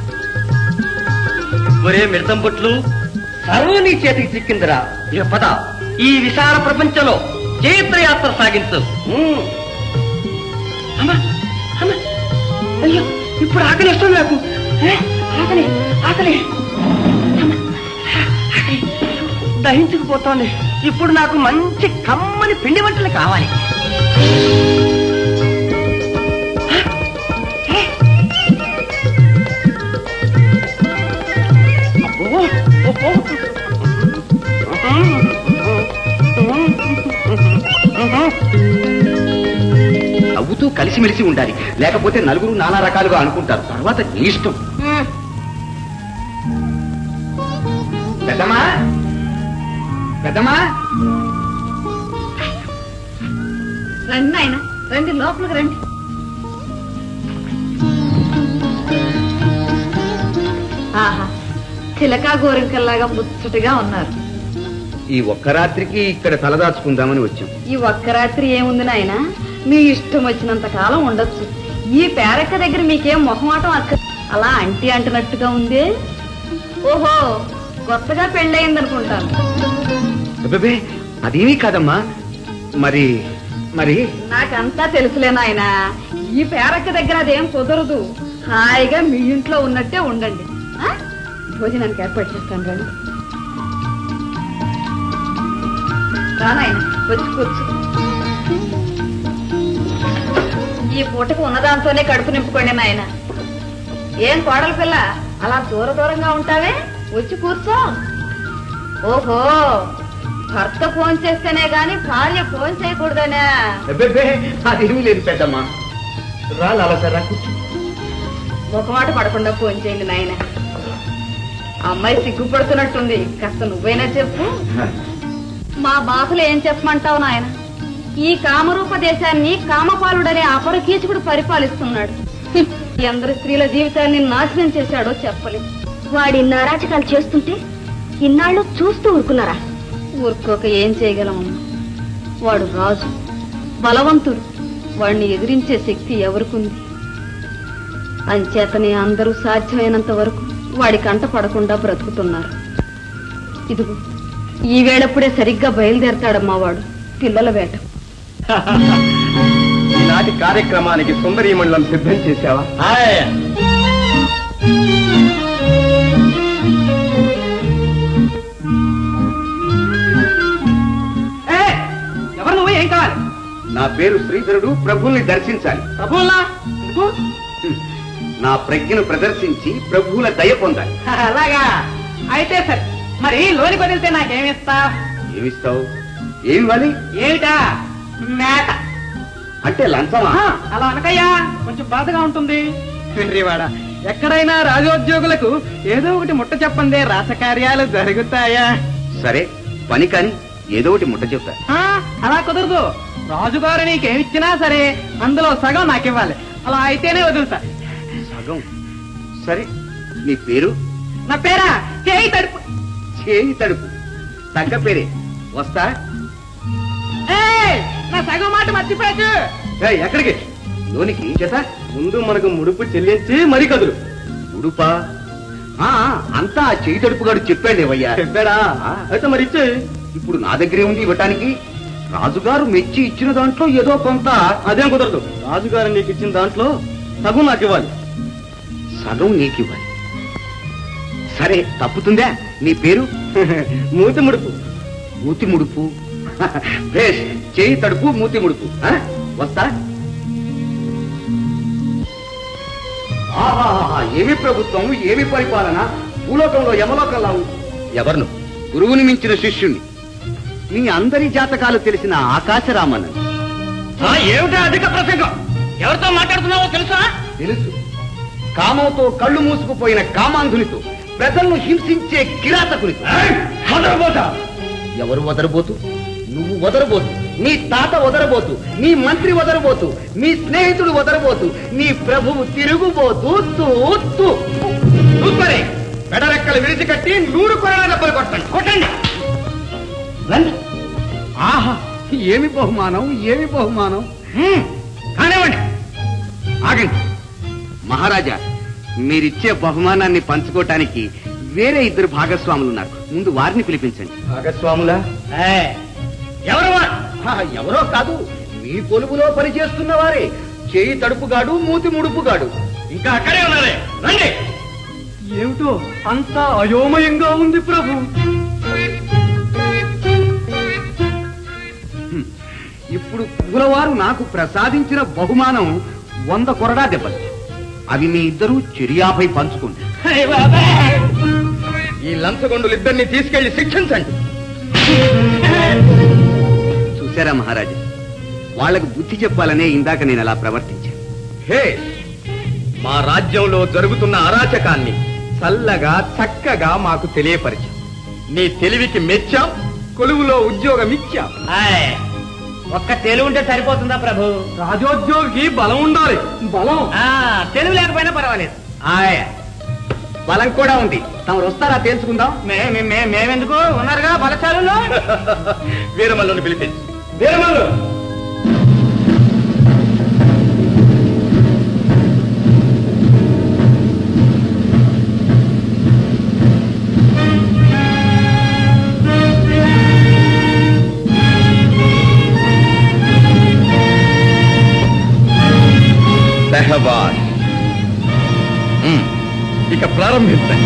ఒరే మిడతం బొట్లు, సర్వం నీ చేతికి చిక్కిందిరా. ఇక పద, ఈ విశాల ప్రపంచంలో జైత్రయాత్ర సాగించు. అమ్మా అమ్మా, అయ్యో, ఇప్పుడు ఆకలి వస్తుంది నాకు. ఆకలి ఆకలి ఆకలి దహించుకుపోతోంది. ఇప్పుడు నాకు మంచి కమ్మని పిండి వంటలు కావాలి. నవ్వుతూ కలిసిమెలిసి ఉండాలి, లేకపోతే నలుగురు నానా రకాలుగా అనుకుంటారు. తర్వాత నీ ఇష్టం. పెద్దమ్మా పెద్దమ్మా రండి ఆయన, రండి, లోపలికి రండి. ఆహా, చిలకా గోరింకల్లాగా ముచ్చటగా ఉన్నారు. ఈ ఒక్క రాత్రికి ఇక్కడ తలదాచుకుందామని వచ్చాం. ఈ ఒక్క రాత్రి ఏముంది నాయన, మీ ఇష్టం వచ్చినంత కాలం ఉండొచ్చు. ఈ పేరక్క దగ్గర మీకేం మొహమాటం అక్క, అలా అంటి అంటున్నట్టుగా ఉంది. ఓహో, కొత్తగా పెళ్ళయిందనుకుంటాను. అబ్బే, అదేమీ కాదమ్మా. మరి మరి నాకంతా తెలుసులే నాయన. ఈ పేరక్క దగ్గర అదేం కుదరదు. హాయిగా మీ ఇంట్లో ఉన్నట్టే ఉండండి. ఆ? భోజనానికి ఏర్పాటు చేస్తాను. రండి రానాయన, వచ్చి కూర్చో. ఈ పూటకు ఉన్నదాంతోనే కడుపు నింపుకోండి నాయన. ఏం కోడల పిల్ల, అలా దూర దూరంగా ఉంటావే, వచ్చి కూర్చో. ఓహో, భర్త ఫోన్ చేస్తేనే గాని భార్య ఫోన్ చేయకూడదనే. అబ్బే, అదేమీ లేదు పెద్దమ్మా. రా లాలసారా, కూర్చో. ముఖమాట పడకుండా ఫోన్ చేయండి నాయన. అమ్మాయి సిగ్గుపడుతున్నట్టుంది, కాస్త నువ్వైనా చెప్పు. మా బాసులు ఏం చెప్పమంటావు నాయన? ఈ కామరూప దేశాన్ని కామపాలుడనే అపర కీచకుడు పరిపాలిస్తున్నాడు. ఎందరు స్త్రీల జీవితాన్ని నాశనం చేశాడో చెప్పలేదు. వాడి నారాచకాలు చేస్తుంటే ఇన్నాళ్ళు చూస్తూ ఊరుకున్నారా? ఊరుకోక ఏం చేయగలమమ్మా. వాడు రాజు, బలవంతుడు. వాడిని ఎదిరించే శక్తి ఎవరికుంది? అంచేతనే అందరూ సాధ్యమైనంత వరకు వాడి కంట పడకుండా బ్రతుకుతున్నారు. ఇదిగో ఈ వేళప్పుడే సరిగ్గా బయలుదేరతాడమ్మా వాడు పిల్లల వేట. ఈనాటి కార్యక్రమానికి సుందరీమణులను సిద్ధం చేశావా? ఎవరు నువ్వు? ఏం కావాలి? నా పేరు శ్రీధరుడు, ప్రభువుల్ని దర్శించాలి. ప్రభువులా? నా ప్రజ్ఞను ప్రదర్శించి ప్రభువుల దయ పొందాలి. అలాగా అయితే సరే, మరి లోని వదిలితే నాకేమిస్తా? ఏమిస్తావు? ఏమి ఇవ్వాలి? ఏమిటా? మేత. అంటే లంచమా? అలా అనకయ్యా, కొంచెం బాధగా ఉంటుంది. వెర్రివాడ, ఎక్కడైనా రాజోద్యోగులకు ఏదో ఒకటి ముట్ట చెప్పందే రాసకార్యాలు జరుగుతాయా? సరే పని కాని ఏదో ఒకటి ముట్ట చెప్తా. అలా కుదరదు. రాజుగారు నీకేమిచ్చినా సరే అందులో సగం నాకివ్వాలి. అలా అయితేనే వదులుతా. సగం? సరే, నీ పేరు? నా పేరా చేయి తడుపు. చేయి తడుపు తగ్గ పేరే. వస్తా. నా సగం మాట మర్చిపోయాడు. ఎక్కడికి? లోనికి చేత ముందు మనకు ముడుపు చెల్లించి మరి కదులు. ముడుపా? అంతా చేయి తడుపుగాడు చెప్పాడేవయ్యా. చెప్పాడా? అయితే మరి ఇచ్చే. ఇప్పుడు నా దగ్గరే ఉంది ఇవ్వటానికి. రాజుగారు మెచ్చి ఇచ్చిన దాంట్లో ఏదో కొంత. అదేం కుదరదు. రాజుగారు నీకు ఇచ్చిన దాంట్లో సగం నాకు ఇవ్వాలి. సగం నీకు ఇవ్వాలి. సరే, తప్పుతుందా? నీ పేరు? మూతి ముడుపు. మూతి ముడుపు. భేష్, చేయి తడుపు మూతి ముడుపు. వస్తా. ఆహాహా, ఏమి ప్రభుత్వం, ఏమి పరిపాలన! భూలోకంలో యమలోకంలా ఉంది. ఎవరును? గురువుని మించిన శిష్యుణ్ణి. మీ అందరి జాతకాలు తెలిసిన ఆకాశరామన్. ఏమిటా అధిక ప్రసంగం? ఎవరితో మాట్లాడుతున్నావో తెలుసా? తెలుసు. కామంతో కళ్ళు మూసుకుపోయిన కామాంధునితో, ప్రజలను హింసించే కిరాతకునితో. ఎవరు వదరబోతు? నువ్వు వదరబోతు, నీ తాత వదరబోతు, నీ మంత్రి వదరబోతు, నీ స్నేహితుడు వదరబోతు, నీ ప్రభువు తిరుగుబోతు. తూత్తు చూపరే, పెడరెక్కలు విరిచి కట్టి నూరు కొరల దెబ్బలు కొట్టండి. కొట్టండి. ఆహా, ఏమి బహుమానం, ఏమి బహుమానం! కానివ్వండి. ఆగండి మహారాజా, మీరిచ్చే బహుమానాన్ని పంచుకోవటానికి వేరే ఇద్దరు భాగస్వాములు ఉన్నారు. ముందు వారిని పిలిపించండి. భాగస్వాములా? ఎవరు? ఎవరో కాదు, మీ కొలువులో పనిచేస్తున్న వారే. చేయి తడుపుగాడు, మూతి ముడుపుగాడు. ఇంకా అక్కడే ఉన్నారే. రండి. ఏమిటో అంతా అయోమయంగా ఉంది ప్రభు. ఇప్పుడు పూలవారు నాకు ప్రసాదించిన బహుమానం వంద కొరడా దెబ్బలు. అవి మీ ఇద్దరు చెరియాపై పంచుకోండి. ఈ లంచగొండులు ఇద్దరిని తీసుకెళ్లి శిక్షించండి. చూశారా మహారాజా, వాళ్లకు బుద్ధి చెప్పాలనే ఇందాక నేను అలా ప్రవర్తించాను. హే, మా రాజ్యంలో జరుగుతున్న అరాచకాన్ని చల్లగా చక్కగా మాకు తెలియపరిచాం. నీ తెలివికి మెచ్చాం, కొలువులో ఉద్యోగం ఇచ్చాం. ఒక్క తెలివి ఉంటే సరిపోతుందా ప్రభు? రాజోద్యోగికి బలం ఉండాలి. బలం తెలివి లేకపోయినా పర్వాలేదు. ఆయ్, బలం కూడా ఉంది. తమరు వస్తారా తెలుసుకుందాం. మేమెందుకు ఉన్నారుగా బలశాలలో. వీరమల్లుని పిలిపించు. వీరమల్లు! సహబాజ్, ఇక ప్రారంభించండి.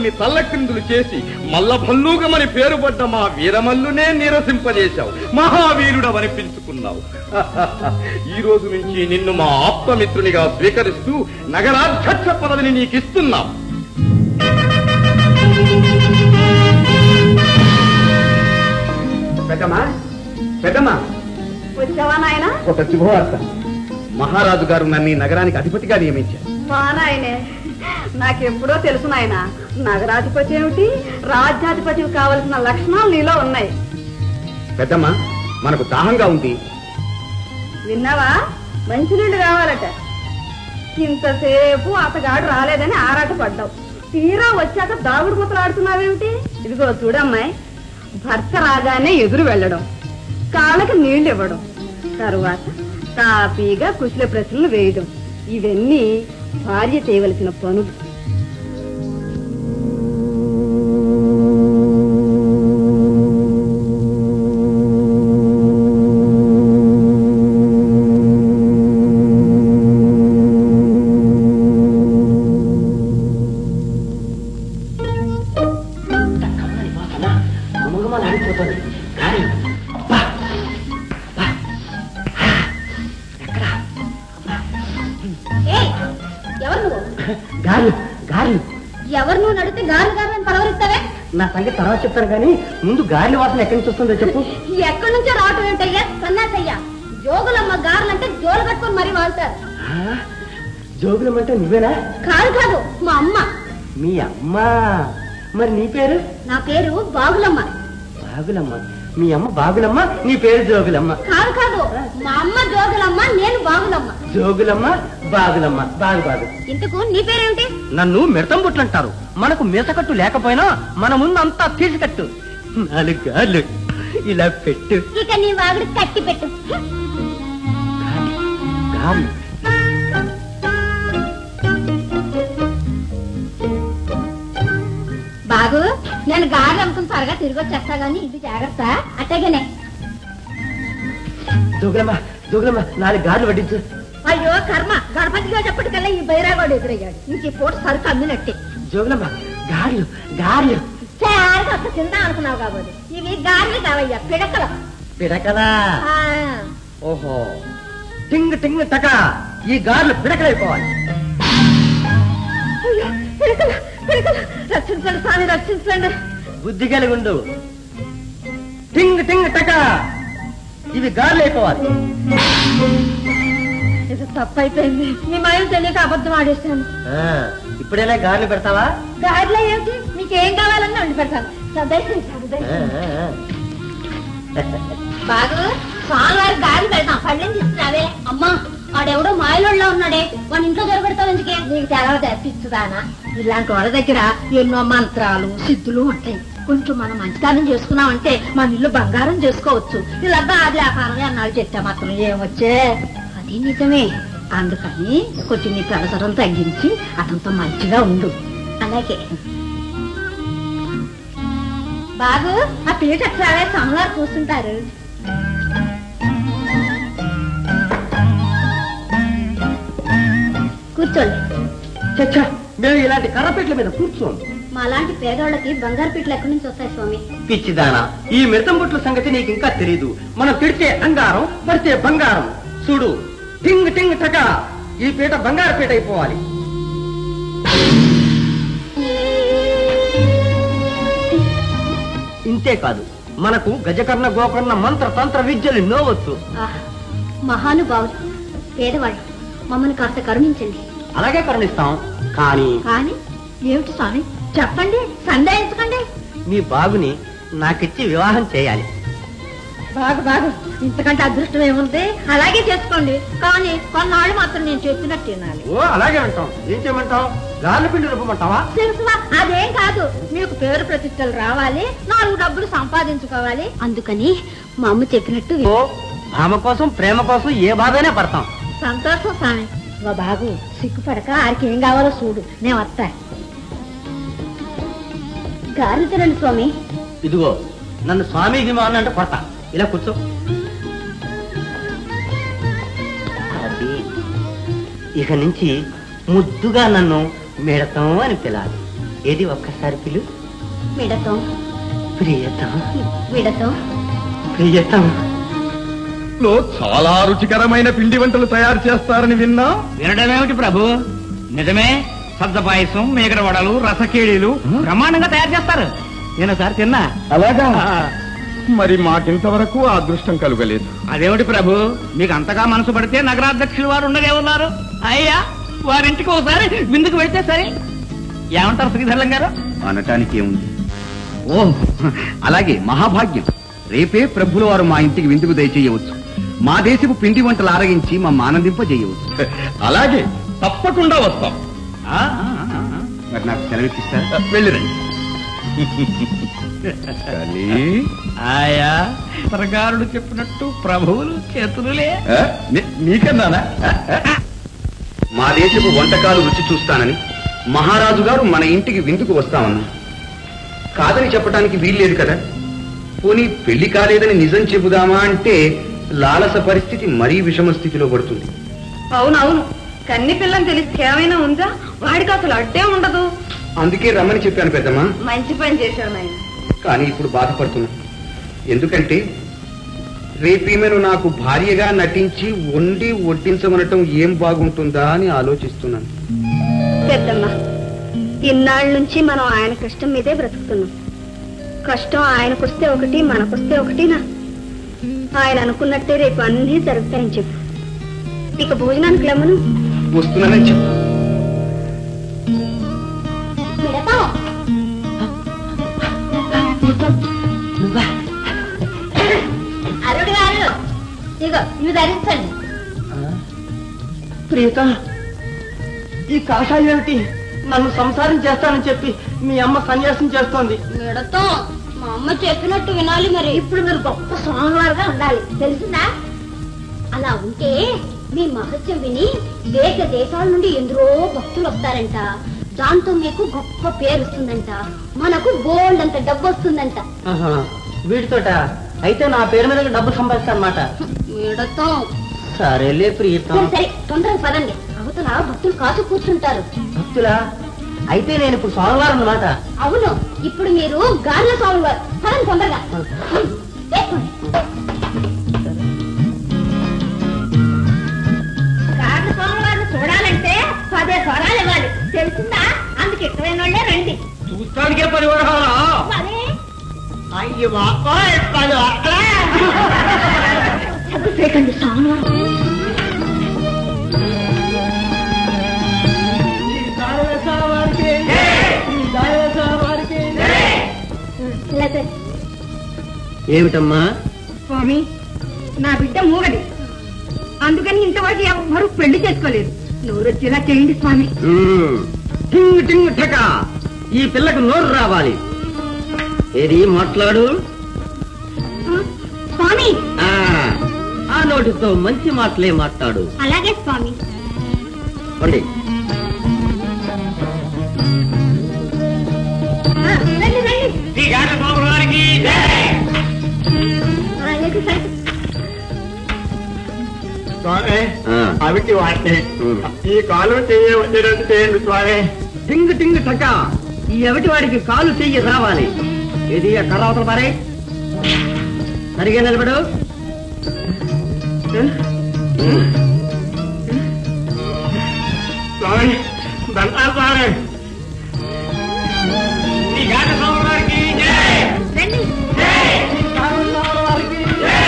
మమ్మల్ని తల్లక్రిందులు చేసి మల్లభల్లూగమని పేరుపడ్డ మా వీరమల్లునే నిరసింపజేశావు. మహావీరుడవనిపించుకున్నావు. ఈ రోజు నుంచి నిన్ను మా ఆప్తమిత్రునిగా స్వీకరిస్తూ నగరాధ్యక్ష పదవిని నీకిస్తున్నాం. పెద్దమ్మా పెద్దమ్మా వచ్చావా నాయన? ఒక శుభవార్త. మహారాజు గారు నన్ను ఈ నగరానికి అధిపతిగా నియమించారు. మా నాయనే, నాకెప్పుడో తెలుసు నాయన. నగరాధిపతి ఏమిటి, రాజ్యాధిపతి కావలసిన లక్షణాలు నీలో ఉన్నాయి. పెద్దమ్మా, మనకు దాహంగా ఉంది. విన్నావా? మంచినీళ్ళు కావాలట. ఇంతసేపు అతగాడు రాలేదని ఆరాట పడ్డావు. తీరా వచ్చాక దాగుడు మూతలు ఆడుతున్నావేమిటి? ఇదిగో చూడమ్మాయి, భర్త రాగానే ఎదురు వెళ్ళడం, కాళ్ళకి నీళ్లు ఇవ్వడం, తరువాత తాపీగా కుశల ప్రశ్నలు వేయడం, ఇవన్నీ భార్య చేయవలసిన పనులు. ఎవరు నువ్వు నడితే గాలి గారిని పలవరిస్తావే? నా సంగతి తర్వాత చెప్తాను కానీ ముందు గాలి వాసన ఎక్కడి నుంచి వస్తుందో చెప్పు. ఎక్కడి నుంచో రావటం ఏంటయ్యా సన్నాసయ్యా? జోగులమ్మ గారులంటే జోలు కట్టుకొని మరీ వాళ్తారు. జోగులమ్మంటే నువ్వేనా? కాదు కాదు, మా అమ్మ. మీ అమ్మ? మరి నీ పేరు? నా పేరు బాగులమ్మ. బాగులమ్మ? మీ అమ్మ బాగులమ్మ, నీ పేరు జోగులమ్మ? కాదు కాదు, మా అమ్మ జోగులమ్మ, నేను బాగులమ్మ. జోగులమ్మ బాగులమ్మ, బాగు బాగు. ఇంతకు నీ పేరేమిటి? నన్ను మిడతం బుట్లంటారు. మనకు మీసకట్టు లేకపోయినా మన ముందు అంతా తీసికట్టు. నాలుగు గార్లు ఇలా పెట్టు. ఇక నీ వాగుడు కట్టి పెట్టు. గార్లు బాగు, నేను గాలి అమ్ముకుని త్వరగా తిరిగి వచ్చేస్తా గానీ ఇది జాగ్రత్త. అట్టగానే. జోగులమ్మ జోగులమ్మ నాలుగు గార్లు వడ్డించు. అయ్యో కర్మ, గణపతిగా చెప్పటికల్లా ఈ బైరాగాడు ఎదురయ్యాడు. ఇంక ఈ పూట సరుకు అమ్మినట్టే. జోగులమ్మ గార్లు గార్లు చాలా అక్క తిందా అనుకున్నావు కాబట్టి ఇవి గాలి కావయ్యా, పిడకల. పిడకలా? ఓహో, టింగ్ టింగ్ టక, ఈ గార్లు పిడకలైపోవాలి. రక్షించండి స్వామి, రక్షించండి. బుద్ధి కలిగి ఉండు. టింగ్ టింగ్ టక, ఇవి గార్లు అయిపోవాలి. ఇది తప్పైపోయింది. మీ మాయం తెలియక అబద్ధం ఆడేస్తాను. ఇప్పుడేలా గార్లు పెడతావా? గాడిలో ఏమిటి, మీకేం కావాలన్నా వండి పెడతాను. బాగు, స్వామివారి గాలి పెడతాం. పళ్ళని తీసుకురావే. అమ్మా, వాడెవడో మాయలోళ్ళలో ఉన్నాడే, వాడి ఇంట్లో దొరకడతావు ఎందుకే? నీకు తెలవ తెప్పించుదానా? ఇలాంటి వాళ్ళ దగ్గర ఎన్నో మంత్రాలు సిద్ధులు ఉంటాయి. కొంచెం మనం మంచితనం చేసుకున్నామంటే మన ఇల్లు బంగారం చేసుకోవచ్చు. ఇలా అది వ్యాపారం అన్నాళ్ళు చెప్తే మాత్రం ఏమొచ్చే? అది నిజమే. అందుకని కొంచెం నీ ప్రసరం తగ్గించి అతనితో మంచిగా ఉండు. అలాగే బాగు, ఆ పీట చాలా సమలారు కూర్చుంటారు. కూర్చోండి. చచ్చా, మేము ఇలాంటి కర్రపీట్ల మీద కూర్చోండి. మాలాంటి పేదవాళ్ళకి బంగారు పీటలు ఎక్కడి నుంచి వస్తాయి స్వామి? పిచ్చిదానా, ఈ మిడతం బుట్ల సంగతి నీకు ఇంకా తెలీదు. మనం తిడితే అంగారం, పడితే బంగారం. చూడు, టింగ్ టింగ్ టక, ఈ పీట బంగారు పీట అయిపోవాలి. ఇంతేకాదు, మనకు గజకర్ణ గోకర్ణ మంత్ర తంత్ర విద్యలు నోవచ్చు. మహానుభావులు, పేదవాళ్ళు, మమ్మల్ని కాస్త కరుణించండి. అలాగే కరుణిస్తాం. కానీ కానీ ఏమిటి స్వామి? చెప్పండి, సందేహించకండి. మీ బాబుని నాకిచ్చి వివాహం చేయాలి. బాగు బాగు, ఇంతకంటే అదృష్టం ఏముంది? అలాగే చేసుకోండి. కానీ కొన్నాళ్ళు మాత్రం నేను చెప్పినట్టు తినాలి. ఓ, అలాగే అంటాం. ఏం చేయమంటావు? గార్ల పిండి రుబ్బమంటావా? తెలుసువా, అదేం కాదు. మీకు పేరు ప్రతిష్టలు రావాలి, నాలుగు డబ్బులు సంపాదించుకోవాలి. అందుకని మా అమ్మ చెప్పినట్టు. ఓ, భామ కోసం ప్రేమ కోసం ఏ బాధైనా పడతాం. సంతోషం స్వామి. మా బాగు, సిగ్గుపడక ఆరికి ఏం కావాలో చూడు, నేను వస్తా. గారెలు తినండి స్వామి. ఇదిగో, నన్ను స్వామి గిమాన్ అంటే కొడతా. ఇలా కూర్చో. అది ఇక నుంచి ముద్దుగా నన్ను మిడతం అని పిలాలి. ఏది ఒక్కసారి పిలు. విడతాం ప్రియతం విడతాం ప్రియతం. లో చాలా రుచికరమైన పిండి వంటలు తయారు చేస్తారని విన్నా. వినడమేమిటి ప్రభు, నిజమే. సద్ద పాయసం, మేకర వడలు, రసకేళీలు బ్రహ్మాండంగా తయారు చేస్తారు. నేను ఒకసారి తిన్నా. అలాగా? మరి మాకింతవరకు ఆ అదృష్టం కలుగలేదు. అదేమిటి ప్రభు, మీకు అంతగా మనసు పడితే నగరాధ్యక్షులు వారు ఉండగే ఉన్నారు. అయ్యా, వారింటికి ఒకసారి విందుకు వెళ్తే సరే. ఏమంటారు శ్రీధర్లం గారు? అనటానికి ఏముంది. ఓ అలాగే, మహాభాగ్యం. రేపే ప్రభుల వారు మా ఇంటికి విందుకు దయచేయవచ్చు. మా దేశపు పిండి వంటలు ఆరగించి మా ఆనందింపజేయవచ్చు. అలాగే, తప్పకుండా వస్తాం. మరి నాకు సెలవిప్పిస్తారా? వెళ్ళిరండి. ఆయా సర్గారుడు చెప్పినట్టు ప్రభువులు చేతులులే. నీకన్నానా? మా దేశపు వంటకాలు రుచి చూస్తానని మహారాజు గారు మన ఇంటికి విందుకు వస్తామన్నా. కాదని చెప్పడానికి వీల్లేదు కదా. పోనీ పెళ్లి కాలేదని నిజం చెబుదామా అంటే లాలస పరిస్థితి మరీ విషమ స్థితిలో పడుతుంది. అవునవును, కన్ని పిల్లని తెలిస్తే ఏమైనా ఉందా? వాడికి అసలు అడ్డే ఉండదు. అందుకే రమ్మని చెప్పాను పెద్దమ్మా. మంచి పని చేశావు నాయన. కానీ ఇప్పుడు బాధపడుతున్నా. ఎందుకంటే రేపీమెను నాకు భార్యగా నటించి వండి వడ్డించమనటం ఏం బాగుంటుందా అని ఆలోచిస్తున్నాను. పెద్దమ్మ, ఇన్నాళ్ళ నుంచి మనం ఆయన కష్టం మీదే బ్రతుకుతున్నాం. కష్టం ఆయనకొస్తే ఒకటి, మనకొస్తే ఒకటినా? ఆయన అనుకున్నట్టే రేపు అన్నీ జరుగుతాయని చెప్పు. ఇక భోజనానికి లమ్మను. వస్తున్నానని చెప్పు. అరుడు గారు, ఇగో ఇవి ధరించండి. ప్రియత, ఈ కాషాయం ఏమిటి? నన్ను సంసారం చేస్తానని చెప్పి మీ అమ్మ సన్యాసం చేస్తోంది. విడతాం, మా అమ్మ చెప్పినట్టు వినాలి. మరి ఇప్పుడు మీరు గొప్ప స్వామివారుగా ఉండాలి, తెలిసిందా? అలా ఉంటే మీ మహత్యం విని దేశ దేశాల నుండి ఎందరో భక్తులు వస్తారంట. దాంతో మీకు గొప్ప పేరు వస్తుందంట, మనకు బోల్డ్ అంత డబ్బు వస్తుందంట. వీటితోట అయితే నా పేరు మీద డబ్బు సంపాదిస్తా అన్నమాట. విడతాం. సరేలే ప్రియతం. సరే, తొందరగా పదండి. అవతల భక్తులు కాసు కూర్చుంటారు. భక్తులా? అయితే నేను ఇప్పుడు స్వామివారు అన్నమాట. అవును, ఇప్పుడు మీరు గార్ల స్వామివారు. పదండి తొందరగా. గార్ల స్వామివారిని చూడాలంటే పదే స్వరాలు ఇవ్వాలి, తెలిసిందా? అందుకు ఇష్టమైన వాళ్ళే రండి. చూస్తానికే పరివారాలా? అయ్యి బాబాయ్, చదువుసేకండి స్వామివారు. ఏమిటమ్మా? స్వామి, నా బిడ్డ మూగది, అందుకని ఇంతవరకు ఎవరు పెళ్లి చేసుకోలేదు. నోరు వచ్చేలా చేయండి స్వామి. టింగ్ టింగ్ ఠక, ఈ పిల్లకు నోరు రావాలి. ఏది మాట్లాడు? స్వామి, ఆ నోటితో మంచి మాటలే మాట్లాడు. అలాగే స్వామి. రండి. రండి రండి. అవిటి వాటిని ఈ కాలు చెయ్యి వచ్చేటట్టు చేయండి స్వామి. టింగ్ టింగ్ ఠక, ఈ అవిటి వాడికి కాలు చెయ్యి రావాలి. ఏది ఆ కర్ర అవతల పారే. సరిగా నిలబడు. స్వామి, దండాలు స్వామి. ఈ గాట స్వామివారికి జై. రండి. ఈ కాలు స్వామివారికి జై.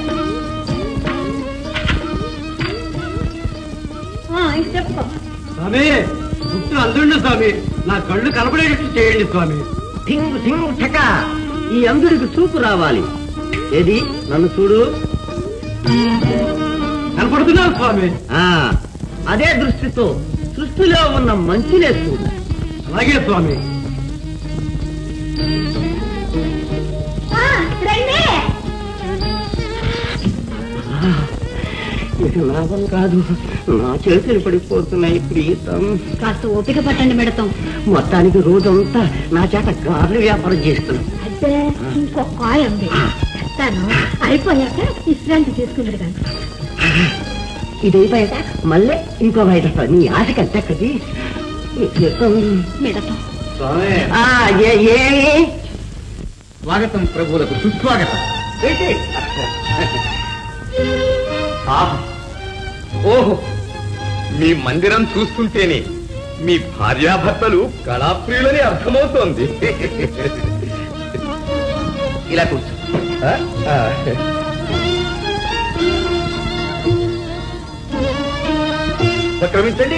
చెప్పు స్వామి, గుర్తు అందుండు స్వామి. నా కళ్ళు కనపడేటట్టు చేయండి స్వామి. టింగ్ టింగ్ ఠక, ఈ అందుడికి చూపు రావాలి. ఏది నన్ను చూడు. కనపడుతున్నాను స్వామి. అదే దృష్టితో సృష్టిలో ఉన్న మంచినే చూడు. అలాగే స్వామి. రండి. ఇది లాభం కాదు, నా చేతులు పడిపోతున్నాయి ప్రీతం. కాస్త ఓపిక పట్టండి మేడతాం. మొత్తానికి రోజంతా నా చేత గార్లు వ్యాపారం చేస్తున్నాను. అయితే ఇంకో కాయ ఉంది, చెప్తాను. అయిపోయాక విశ్రాంతి తీసుకుందరు కానీ. ఇది అయిపోయాక మళ్ళీ ఇంకో బయట నీ ఆశకి అంతే కది. మేడతాం, ఏమి స్వాగతం ప్రభువులకు సుస్వాగతం. ఓహో, మీ మందిరం చూస్తుంటేనే మీ భార్యాభర్తలు కళాప్రియులని అర్థమవుతోంది. ఇలా కూర్చో. సంక్రమించండి.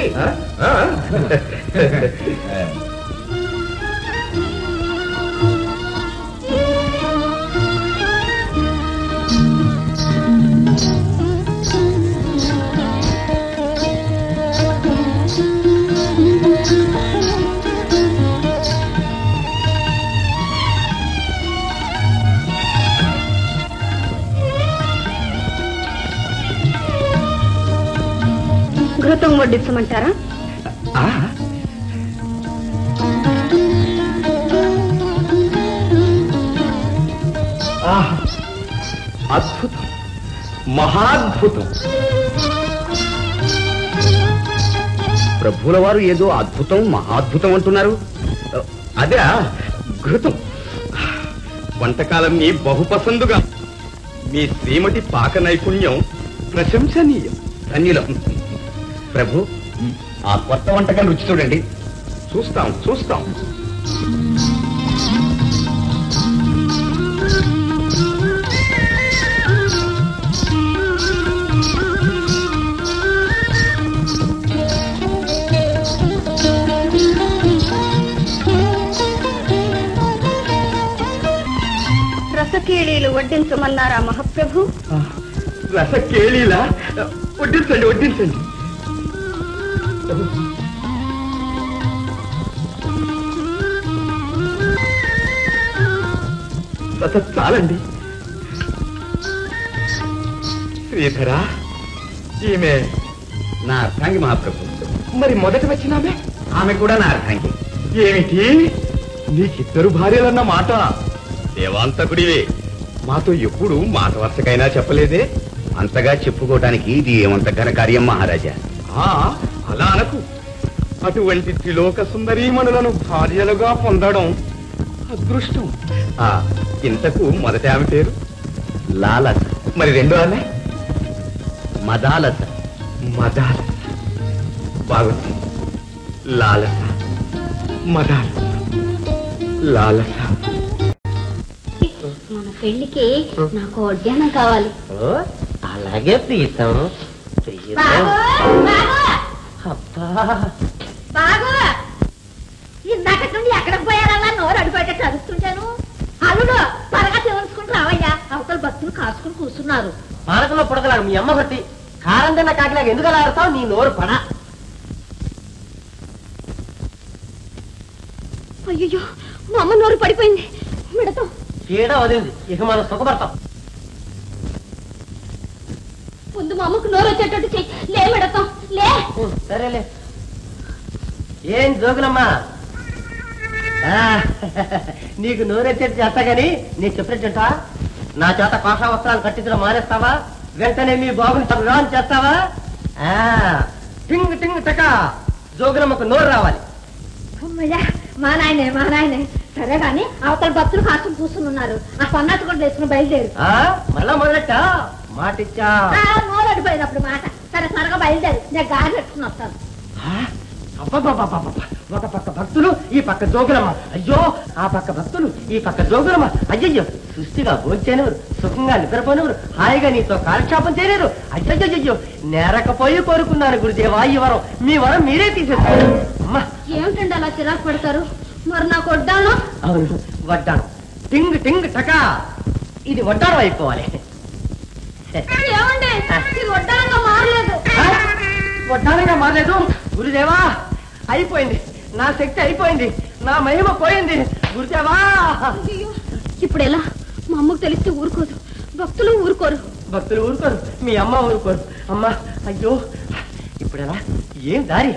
ఘృతం వడ్డించమంటారా? అద్భుతం, మహాద్భుతం. ప్రభువుల వారు ఏదో అద్భుతం మహాద్భుతం అంటున్నారు. అదే ఘృతం. వంటకాలన్నీ బహుపసందుగా. మీ శ్రీమతి పాక నైపుణ్యం ప్రశంసనీయం. ధన్యులం. ప్రభు, ఆ కొత్త వంటకం రుచి చూడండి. చూస్తాం చూస్తాం. రసకేళీలు వడ్డించమన్నారా మహాప్రభు? రసకేళీలా? వడ్డించండి వడ్డించండి. చాలండి. శ్రీధరా, ఈమె నా అర్థాంగి మహాప్రభు. మరి మొదట వచ్చినామే? ఆమె కూడా నా అర్థాంగి. ఏమిటి, నీకిద్దరు భార్యలన్న మాట? దేవాంతకుడివే, మాతో ఎప్పుడు మాట వరుసకైనా చెప్పలేదే. అంతగా చెప్పుకోవటానికి ఇది ఏమంత ఘనకార్యం మహారాజా. ఆ అలా అనకు. అటువంటి త్రిలోక సుందరీమణులను భార్యలుగా పొందడం అదృష్టం. ఆ ఇంతకు మొదటి ఆమె పేరు లాలస. మరి రెండో ఆమె మదాలస. మదాలస బాగుంది. లాలస, మదాలస, లాలస. మన పెళ్లికి నాకు వడ్డానం కావాలి. అలాగే ప్రీతం. బాగు, ఇందాక నుండి ఎక్కడికి పోయారన్నా నోరు అడిపోయాక చదువుతుంటాను. అల్లుడు త్వరగా తెలుసుకుని రావయ్యా, అవతల భక్తులు కాసుకుని కూర్చున్నారు. పాలకలో పుడకలాగా మీ అమ్మ కొట్టి కారం తిన్న కాకిలాగా ఎందుకు అలా ఆడతావు? నీ నోరు పడ. అయ్యో, మా అమ్మ నోరు పడిపోయింది. మిడతాం చీడ వదిలింది, ఇక మనం సుఖపడతాం. ముందు మా అమ్మకు నోరు వచ్చేటట్టు చెయ్యి. లే మిడతాం, లే. సరేలే. ఏం జోగులమ్మా, నీకు నోరెచ్చేట్టు చేస్తా గాని నీకు చెప్పినట్టుంటా? నా చేత కోషా వస్త్రాలు కట్టించడం మానేస్తావా? వెంటనే మీ బాబుని వివాహం చేస్తావా? టింగ్ టింగ్ టక జోగులమ్మకు నోరు రావాలి. మా నాయనే మా నాయనే. సరే గాని అవతల భక్తులు కాసుకుని కూర్చుని ఉన్నారు. ఆ సన్నాసి కూడా వేసుకుని బయలుదేరు. మళ్ళా మొదలెట్ట మాటిచ్చా. నోరు అడిపోయినప్పుడు మాట. సరే త్వరగా బయలుదేరు, నేను గాలి పెట్టుకుని వస్తాను. అబ్బబ్బబ్బబ్బబ్బ, ఒక పక్క భక్తులు, ఈ పక్క జోగులమ్మ. అయ్యో, ఆ పక్క భక్తులు, ఈ పక్క జోగులమ్మ. అయ్యయ్యో, సృష్టిగా భోంచేనెవరు, సుఖంగా నిద్రపోనేవారు, హాయిగా నీతో కాలక్షేపం చేయలేరు. అయ్యయ్యో, నేరకపోయి కోరుకున్నాను గురుదేవా ఈ వరం. మీ వరం మీరే తీసేస్తారు. అమ్మా, ఏమిటండి అలా చిరాకు పెడతారు? మరి నాకు వడ్డాను. అవును, వడ్డాను. టింగ్ టింగ్ టకా, ఇది వడ్డానం అయిపోవాలి. ఏమండి, ఇది వడ్డానంగా మారలేదు. వడ్డానంగా మారలేదు గురుదేవా. అయిపోయింది, నా శక్తి అయిపోయింది, నా మహిమ పోయింది గురుదేవా. ఇప్పుడు ఎలా? మా అమ్మకు తెలిస్తే ఊరుకోదు, భక్తులు ఊరుకోరు. భక్తులు ఊరుకోరు, మీ అమ్మ ఊరుకోరు. అమ్మా, అయ్యో, ఇప్పుడు ఎలా? ఏం దారి?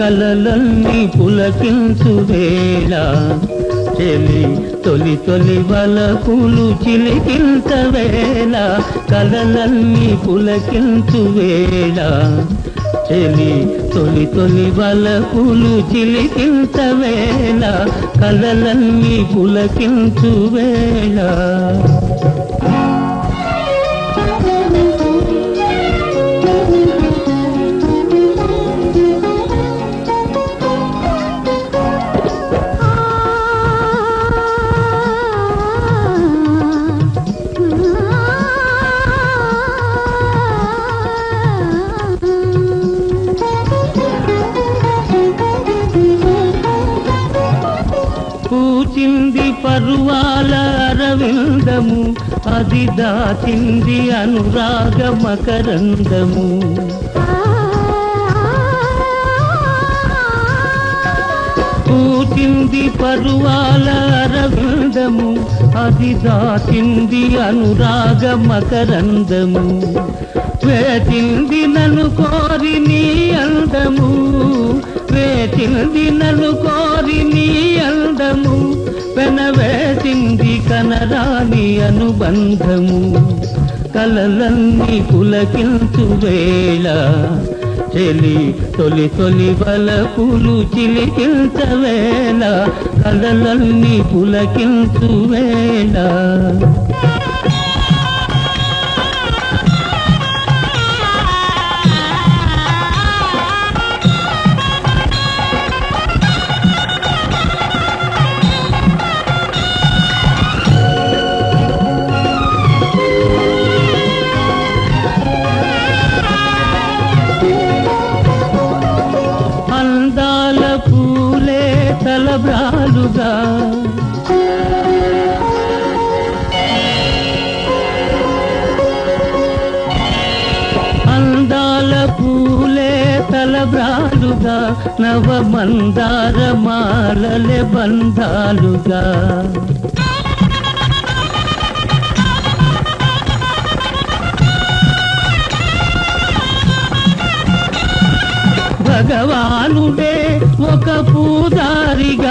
కలలన్నీ పులకించు వేళ చెలి తొలి తొలి వలపులు చిలికింత వేళ కలలన్నీ పులకించు వేళ చెలి తొలి తొలి వలపులు చిలికింత వేళ కలలన్నీ పులకించు వేళ పూచింది పరువాల అరవిందము అది దాచింది అనురాగ మకరందము పూచింది పరువాల అరవిందము అది దాచింది అనురాగ మకరందము వేచింది నన్ను కోరి నీ అందము వేచింది నన్ను కోరి నీ అందము పెనవేసింది కనరాని అనుబంధము కలలన్నీ పులకించు వేళ చెలి తొలి తొలి వలపులు చిలికించ వేళ కలలన్నీ పులకించు వేళ అందాల పూలే తలబ్రాలుగా అందాల పూలే తలబ్రాలుగా నవ మందార మాలలే బంధాలుగా భగవానుడే ఒక పూజారిగా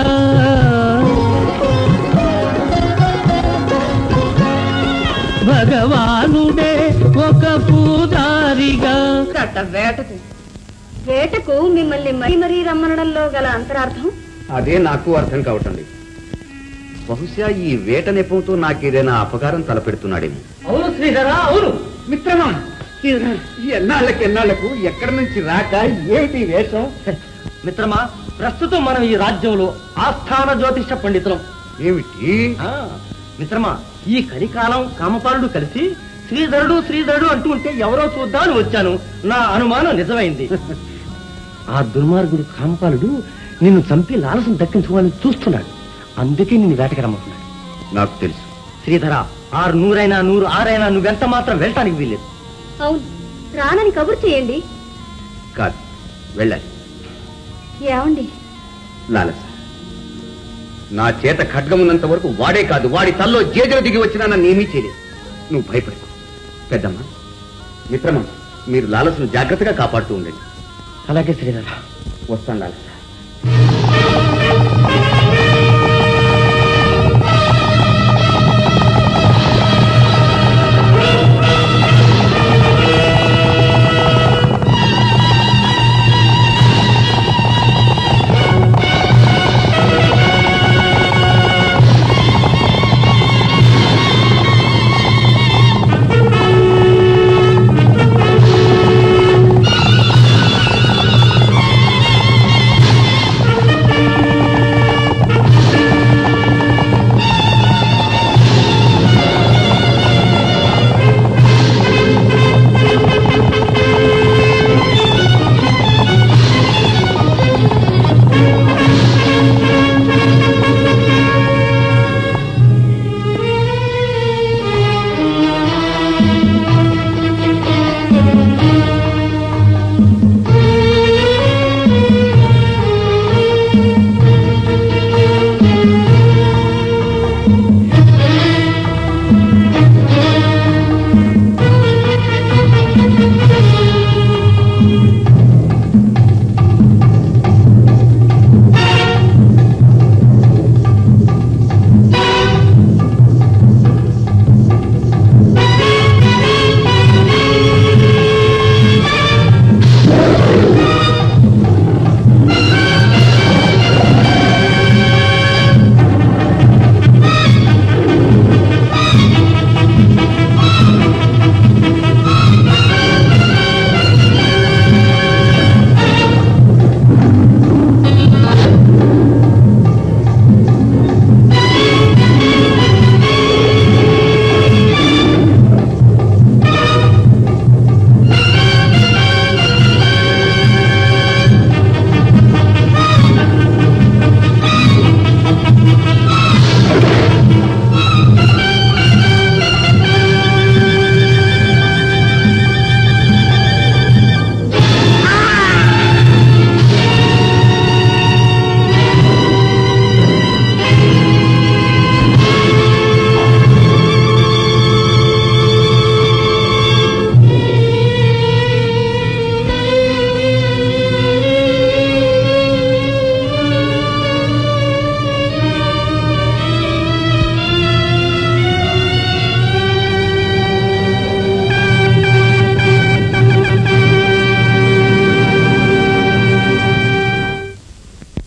భగవానుడే ఒక పూజారిగా కట్ట వేటకు వేటకు మిమ్మల్ని మరీ మరీ రమ్మనడంలో గల అంతరార్థం అదే నాకు అర్థం కావటం లేదు. బహుశా ఈ వేట నెపంతో నాకేదైనా అపకారం తలపెడుతున్నాడేమో. అవును శ్రీధరా అవును. మిత్రమా, ఎన్నాళ్ళకి ఎన్నాళ్లకు ఎక్కడి నుంచి రాక ఏమిటి వేషం? మిత్రమా, ప్రస్తుతం మనం ఈ రాజ్యంలో ఆస్థాన జ్యోతిష పండితులం. ఏమిటి మిత్రమా, ఈ కలికాలం కామపాలుడు కలిసి శ్రీధరుడు శ్రీధరుడు అంటూ ఉంటే ఎవరో చూద్దామని వచ్చాను. నా అనుమానం నిజమైంది. ఆ దుర్మార్గుడు కామపాలుడు నిన్ను చంపి లాలసం దక్కించుకోవాలని చూస్తున్నాడు. అందుకే నిన్ను వేటకి రమ్మంటున్నాడు. నాకు తెలుసు. శ్రీధర, ఆరు నూరైనా నూరు ఆరైనా నువ్వెంత మాత్రం వెళ్ళటానికి వీల్లేదు. అవును, రానని కబురు చేయండి. కాదు, వెళ్ళాలి. ఏమండి? లాలస, నా చేత ఖడ్గమున్నంత వరకు వాడే కాదు, వాడి తల్లో జేజలు దిగి వచ్చినా నన్ను ఏమీ చేయలేదు. నువ్వు భయపడకు. పెద్దమ్మా, మిత్రమా, మీరు లాలసను జాగ్రత్తగా కాపాడుతూ ఉండండి. అలాగే శ్రీధర. వస్తాను లాలస. ఆ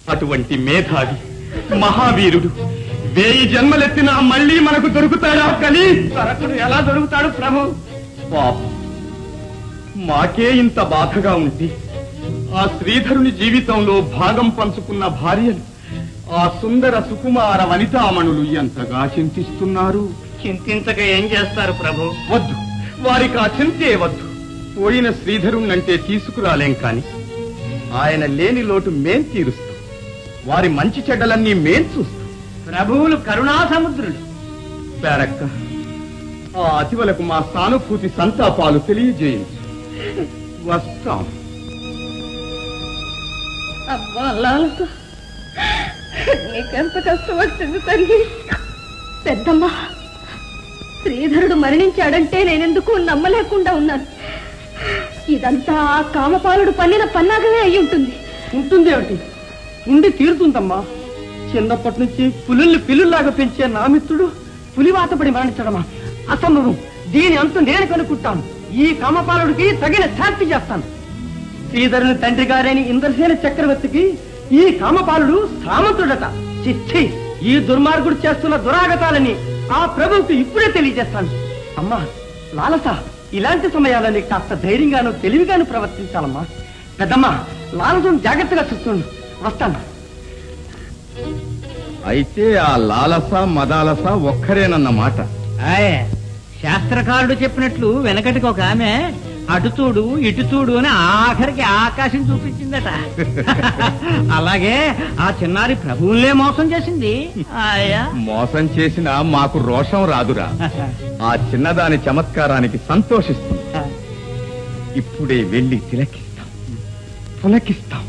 అటువంటి మేధావి మహావీరుడు వేయి జన్మలెత్తినా మళ్ళీ మనకు దొరుకుతాడా కలి? సరకుడు ఎలా దొరుకుతాడు ప్రభు? పాపం, మాకే ఇంత బాధగా ఉంటే ఆ శ్రీధరుని జీవితంలో భాగం పంచుకున్న భార్యలు, ఆ సుందర సుకుమార వనితామణులు ఎంతగా చింతిస్తున్నారు. చింతించక ఏం చేస్తారు ప్రభు? వద్దు, వారికి ఆ చింతే వద్దు. పోయిన శ్రీధరుణ్ణంటే తీసుకురాలేం కాని ఆయన లేని లోటు మేం తీరుస్తాం. వారి మంచి చెడ్డలన్నీ మేం చూస్తాం. ప్రభువులు కరుణా సముద్రులు. పేరక్క, ఆ అతివలకు మా సానుభూతి సంతాపాలు తెలియజేయించు. వస్తాం. అబ్బా లాలస, నీకెంత కష్టం వచ్చింది తల్లి. పెద్దమ్మ, శ్రీధరుడు మరణించాడంటే నేనెందుకు నమ్మలేకుండా ఉన్నాను. ఇదంతా ఆ కామపాలుడు పన్నిన పన్నాగమే అయి ఉంటుంది. ఉంటుంది ఏమిటి? ఉండి తీరుతుందమ్మా. చిన్నప్పటి నుంచి పులుల్ని పిల్లుల్లాగా పెంచే నా మిత్రుడు పులివాతపడి మరణించడమా? అసంభవం. దీని అంతు నేను కనుక్కుంటాను. ఈ కామపాలుడికి తగిన శాస్తి చేస్తాను. శ్రీధరుని తండ్రి గారేని ఇంద్రసేన చక్రవర్తికి ఈ కామపాలుడు సామంతుడట. చిచ్చి, ఈ దుర్మార్గుడు చేస్తున్న దురాగతాలని ఆ ప్రభువుకి ఇప్పుడే తెలియజేస్తాను. అమ్మా లాలస, ఇలాంటి సమయాలని కాస్త ధైర్యంగాను తెలివిగాను ప్రవర్తించాలమ్మా. పెద్దమ్మా, లాలసను జాగ్రత్తగా చూస్తుండు. వస్తాను. అయితే ఆ లాలస మదాలస ఒక్కరేనన్నమాట. శాస్త్రకారుడు చెప్పినట్లు వెనకటికి ఒక ఆమె అటు చూడు ఇటు చూడు అని ఆఖరికి ఆకాశం చూపించిందట. అలాగే ఆ చిన్నారి ప్రభువులే మోసం చేసింది. ఆయా మోసం చేసినా మాకు రోషం రాదురా. ఆ చిన్నదాని చమత్కారానికి సంతోషిస్తుంది. ఇప్పుడే వెళ్ళి తిలకిస్తాం, పులకిస్తాం.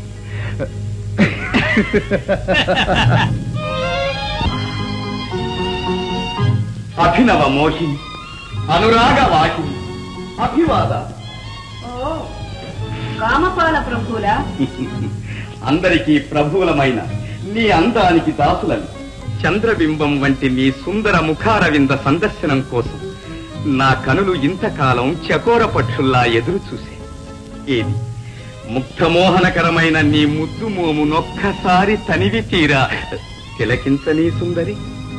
అభినవ మోహిని, అనురాగ వాహిని, అభివాద. కామపాల ప్రభువులా? అందరికీ ప్రభువులమైన నీ అందానికి దాసులని చంద్రబింబం వంటి నీ సుందర ముఖారవింద సందర్శనం కోసం నా కనులు ఇంతకాలం చకోర పక్షుల్లా ఎదురు చూసే. ఏది ముగ్ధమోహనకరమైన నీ ముద్దు మోమునొక్కసారి తనివి తీరా తిలకించనీ సుందరి.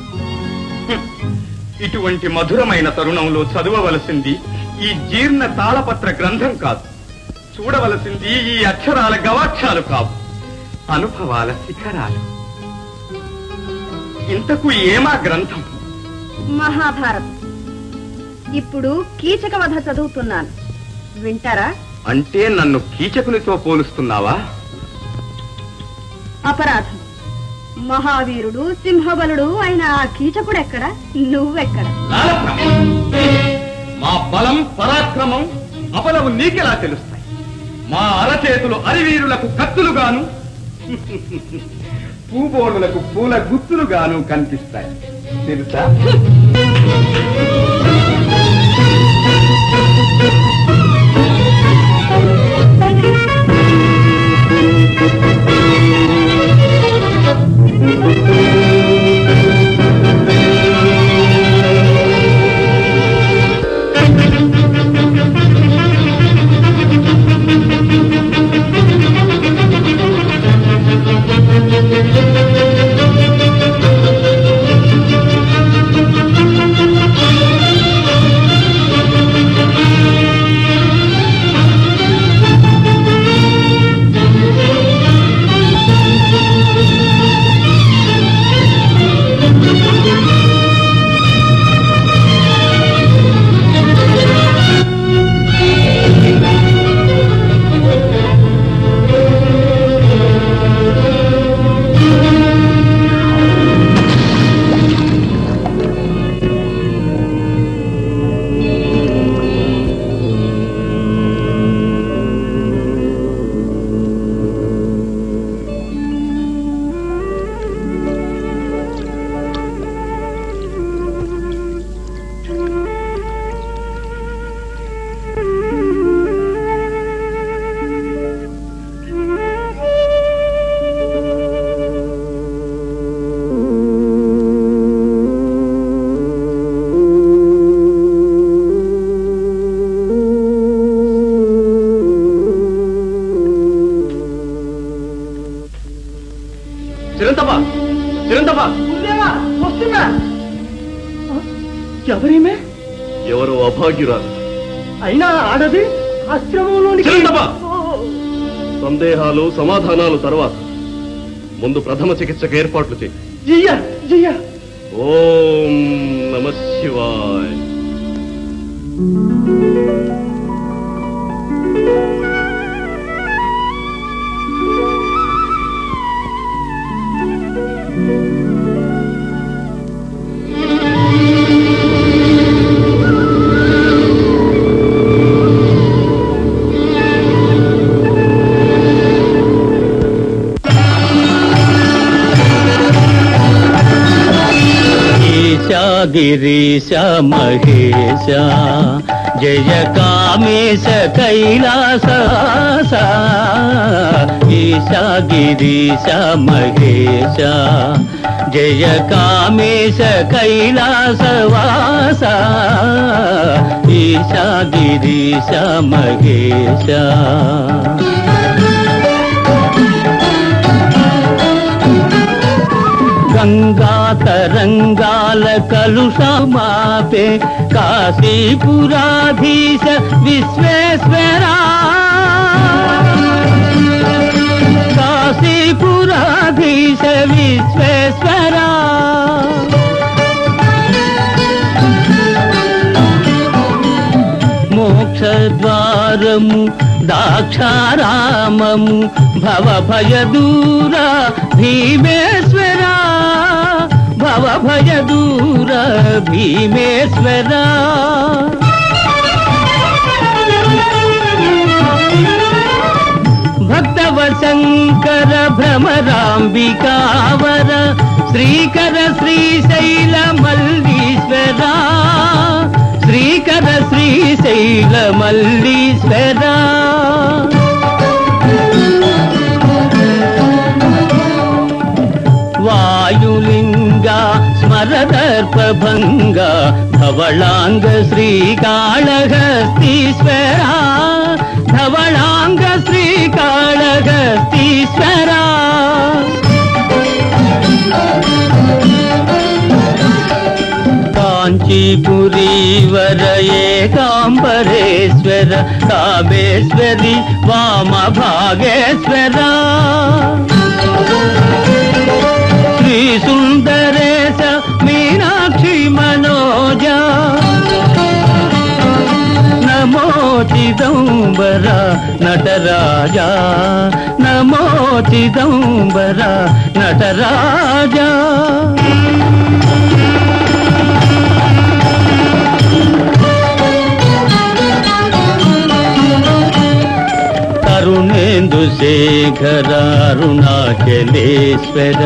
ఇటువంటి మధురమైన తరుణంలో చదవవలసింది ఈ జీర్ణ తాళపత్ర గ్రంథం కాదు. చూడవలసింది ఈ అక్షరాల గవాక్షాలు కావు, అనుభవాల శిఖరాలు. ఇంతకు ఏమా గ్రంథం? మహాభారతం. ఇప్పుడు కీచక వధ చదువుతున్నాను, వింటారా? అంటే నన్ను కీచకునితో పోలుస్తున్నావా? అపరాధం. మహావీరుడు సింహబలుడు అయిన ఆ కీచకుడు ఎక్కడ, నువ్వెక్కడ? మా బలం పరాక్రమం అపలవు నీకెలా తెలుస్తాయి? మా అరచేతులు అరివీరులకు కత్తులుగాను, పూబోలులకు పూల గుత్తులుగాను కనిపిస్తాయి తెలుసా? చిరంతపా చిరంతపా వస్తున్నా ఎవరేమే ఎవరో అభాగ్యురాలు అయినా ఆడది ఆశ్రమంలోని చిరంతపా సందేహాలు సమాధానాలు తర్వాత ముందు ప్రథమ చికిత్సకు ఏర్పాట్లు చేయి జియ్య జియ్య ఓం నమ శివాయ. గిరీశ మహేశ జయ కామేశ కైలాస ఈశా గిరీశ మహేశ జయ కామేశ కైలాస వాస ఈశా గిరీశ మహేశ గంగా తరంగాల కలుషమాపే కాశీపురాధీశ విశ్వేశ్వరా కాశీపురాధీశ విశ్వేశ్వరా మోక్షద్వారము దాక్షారామము భవ భయ దూర భీమేశ్వరా భవ భయ దూర భీమేశ్వరా భక్తవ శంకర భ్రమరాంబికావర శ్రీకర శ్రీశైల మల్లీశ్వరా శ్రీకర శ్రీశైల మల్లీశ్వరా వాయులింగ స్మరదర్పభంగ ధవళాంగ శ్రీకాళహస్తీశ్వరా ధవళాంగ శ్రీకాళహస్తీశ్వరా కాంచీపురీవర ఏకాంబరేశ్వర కామేశ్వరి వామ భాగేశ్వరా శ్రీ సుందరేశ మీనాక్షి మనోజ నమో చిదంబర నటరాజా నమో చిదంబర నటరాజా కరుణేందు శేఖర అరుణాచలేశ్వర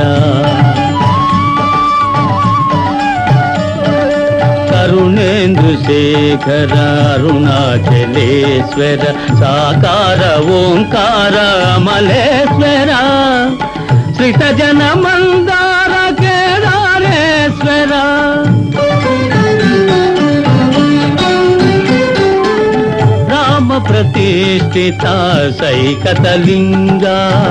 కరుణేందు శేఖర అరుణాచలేశ్వర సాకార ఓంకార అమలేశ్వర శ్రిత జన మందార కేదారేశ్వర రామ ప్రతిష్ఠిత సైకతలింగ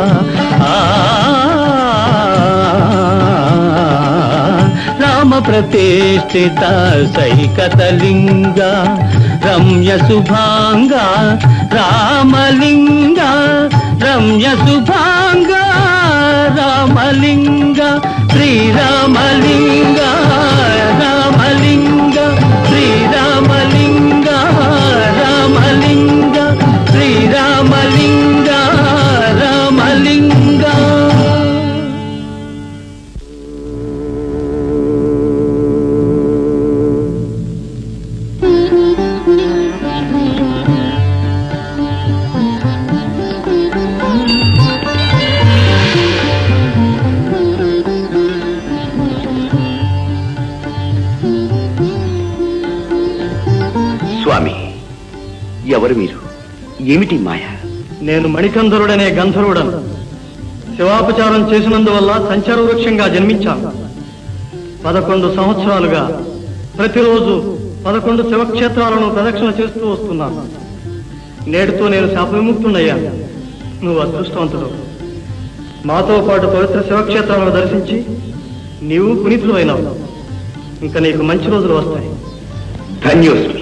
రామ ప్రతిష్ఠిత సైకతలింగ రమ్య శుభాంగ రామలింగ రమ్య శుభాంగ రామలింగ శ్రీరామలింగ రామలింగ శ్రీరామలింగ రామలింగ శ్రీరామలింగ రామలింగ. స్వామి, ఎవరు మీరు? ఏమిటి మాయ? నేను మణికంధరుడనే గంధర్వుడను. శివాపచారం చేసినందువల్ల సంచార వృక్షంగా జన్మించాను. పదకొండు సంవత్సరాలుగా ప్రతిరోజు పదకొండు శివక్షేత్రాలను ప్రదక్షిణ చేస్తూ వస్తున్నాను. నేడుతో నేను శాప విముక్తుడయ్యాను. నువ్వు అదృష్టవంతుడు. మాతో పాటు పవిత్ర శివక్షేత్రాలను దర్శించి నీవు పునీతులు అయినావు. ఇంకా నీకు మంచి రోజులు వస్తాయి. ధన్యోస్మి.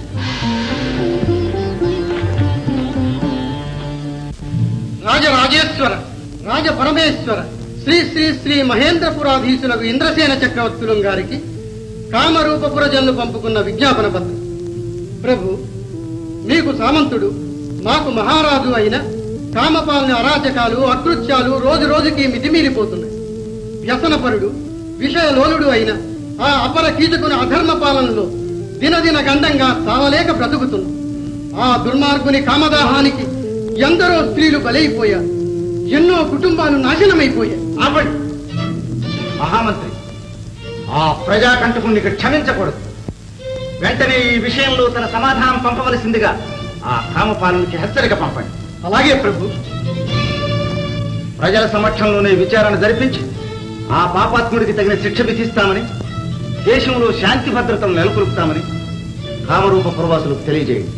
రాజరాజేశ్వర రాజ పరమేశ్వర శ్రీ శ్రీ శ్రీ మహేంద్రపురాధీశులకు ఇంద్రసేన చక్రవర్తులం గారికి కామరూప పురజనులు పంపుకున్న విజ్ఞాపన పత్రం. ప్రభు, మీకు సామంతుడు మాకు మహారాజు అయిన కామపాలన అరాచకాలు అకృత్యాలు రోజు రోజుకి మితిమీలిపోతున్నాయి. వ్యసనపరుడు విషయలోలుడు అయిన ఆ అపర కీచకుని అధర్మ పాలనలో దినదిన గండంగా సావలేక బ్రతుకుతున్నాం. ఆ దుర్మార్గుని కామదాహానికి ఎందరో స్త్రీలు బలైపోయారు. ఎన్నో కుటుంబాలు నాశనమైపోయాయి. ఆపండి మహామంత్రి, ఆ ప్రజాకంటకునికి క్షమించకూడదు. వెంటనే ఈ విషయంలో తన సమాధానం పంపవలసిందిగా ఆ కామపాలనకి హెచ్చరిక పంపండి. అలాగే ప్రభు. ప్రజల సమక్షంలోనే విచారణ జరిపించి ఆ పాపాత్ముడికి తగిన శిక్ష విధిస్తామని, దేశంలో శాంతి భద్రతలు నెలకొల్పుతామని కామరూప పురవాసులకు తెలియజేయండి.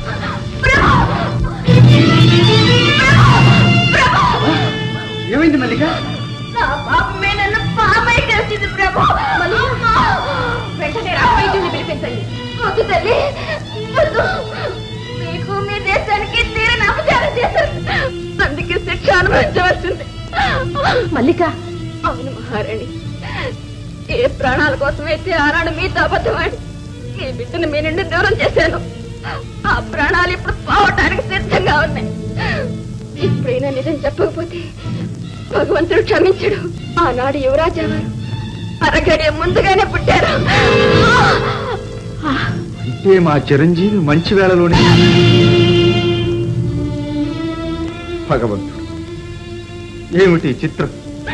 ఏమైంది మల్లిక? నా పాపమే నన్ను పాపై కలిసింది ప్రభు. వెంటనే రాజవైద్యుని పిలిపించండి. వద్దు తల్లి, వద్దు. మీకు మీ దేశానికి తీరని అపచారం చేశారు, అందుకే శిక్ష అనుభవించవలసింది. మల్లిక. అవును మహారాణి, ఏ ప్రాణాల కోసమైతే ఆనాడు మీతో అబద్ధమాడి మీ బిడ్డను మీ నుండి దూరం చేశాను, ఆ ప్రాణాలు ఇప్పుడు పోవటానికి సిద్ధంగా ఉన్నాయి. ఇప్పుడైనా నిజం చెప్పకపోతే భగవంతుడు క్షమించడు. ఆనాడు యువరాజా వారు అరగడియ ముందుగానే పుట్టారు. అంటే మా చిరంజీవి మంచి వేళలోనే. భగవంతుడు, ఏమిటి చిత్రం?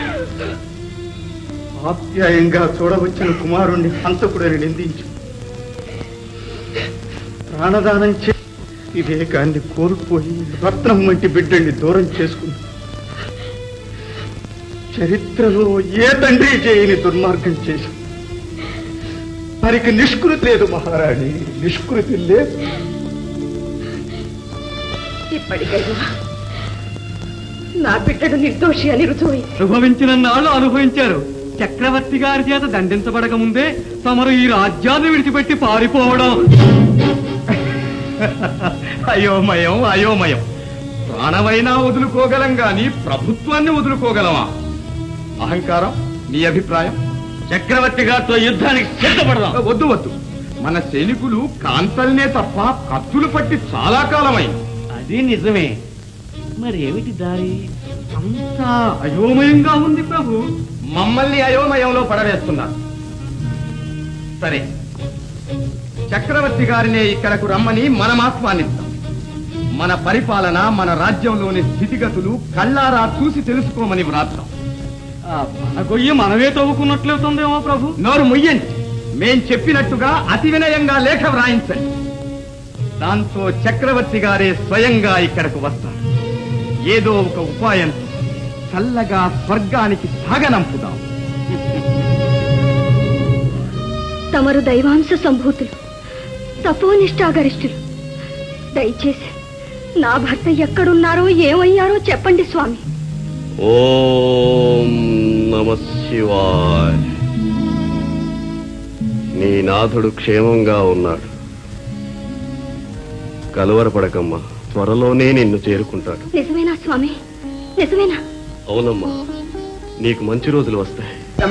ఆప్యాయంగా చూడవచ్చిన కుమారుణ్ణి హంతకుడని నిందించు, ప్రాణదానం చే వివేకాన్ని కోల్పోయి రత్నం వంటి బిడ్డని దూరం చేసుకుంది. చరిత్రలో ఏ తండ్రి చేయని దుర్మార్గం చేసి మరికి నిష్కృతి లేదు మహారాణి, నిష్కృతి లేదు. ఇప్పటికైనా నా బిడ్డడు నిర్దోషి అని రుజువై అనుభవించిన నాళ్ళు అనుభవించారు. చక్రవర్తి గారి చేత దండించబడక ముందే తమరు ఈ రాజ్యాన్ని విడిచిపెట్టి పారిపోవడం అయోమయం అయోమయం. ప్రాణమైనా వదులుకోగలం గాని ప్రభుత్వాన్ని వదులుకోగలమా? అహంకారం. నీ అభిప్రాయం? చక్రవర్తి గారితో యుద్ధానికి సిద్ధపడదాం. వద్దు వద్దు, మన సైనికులు కాంతల్నే తప్ప కత్తులు పట్టి చాలా కాలమైంది. అది నిజమే. మరి ఏమిటి దారి? అంతా అయోమయంగా ఉంది ప్రభు. మమ్మల్ని అయోమయంలో పడవేస్తున్నారు. సరే, చక్రవర్తి గారినే ఇక్కడకు రమ్మని మనం ఆహ్వానిస్తాం. మన పరిపాలన, మన రాజ్యంలోని స్థితిగతులు కళ్ళారా చూసి తెలుసుకోమని వ్రాస్తాం. మన గొయ్యి మనమే తవ్వుకున్నట్లవుతుందేమో ప్రభు. నోరు ముయ్యండి. మేం చెప్పినట్టుగా అతి వినయంగా లేఖ వ్రాయించండి. దాంతో చక్రవర్తి గారే స్వయంగా ఇక్కడకు వస్తారు. ఏదో ఒక ఉపాయంతో చల్లగా స్వర్గానికి సాగనంపుదాం. తమరు దైవాంశ సంభూతులు, తపోనిష్టాగరిష్ఠులు. దయచేసి నా భర్త ఎక్కడున్నారో ఏమయ్యారో చెప్పండి స్వామి. ఓం నమ శివాయ. నీ నాథుడు క్షేమంగా ఉన్నాడు, కలవరపడకమ్మా. త్వరలోనే నిన్ను చేరుకుంటాడు. నిజమేనా స్వామి? నిజమేనా? అవునమ్మా, నీకు మంచి రోజులు వస్తాయి.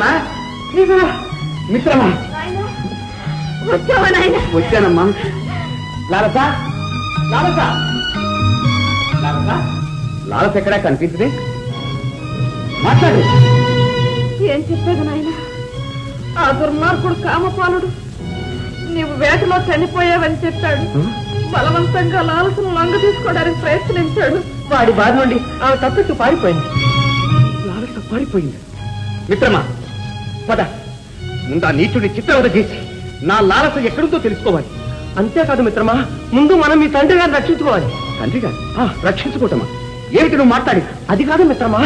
మిత్రమా, వచ్చావా నాయనా? వచ్చానమ్మా. లాలస లాలస లాలస లాలస ఎక్కడా కనిపించదే? మాట్లాడు. ఏం చెప్పేది నాయన? ఆ దుర్మార్గుడు కామపాలుడు నీవు వేటలో చనిపోయావని చెప్పాడు. బలవంతంగా లాలసను లొంగ తీసుకోవడానికి ప్రయత్నించాడు. వాడి బాధ నుండి ఆమె తప్పెట్టు పారిపోయింది. లాలస పారిపోయింది. మిత్రమా, పద. ముందు ఆ నీచుని చిత్రవద చేసి నా లాలస ఎక్కడుందో తెలుసుకోవాలి. అంతేకాదు మిత్రమా, ముందు మనం మీ తండ్రి గారిని రక్షించుకోవాలి. తండ్రి గారు రక్షించుకోవటమా? ఏమిటి నువ్వు మాట్లాడి? అది కాదు మిత్రమా.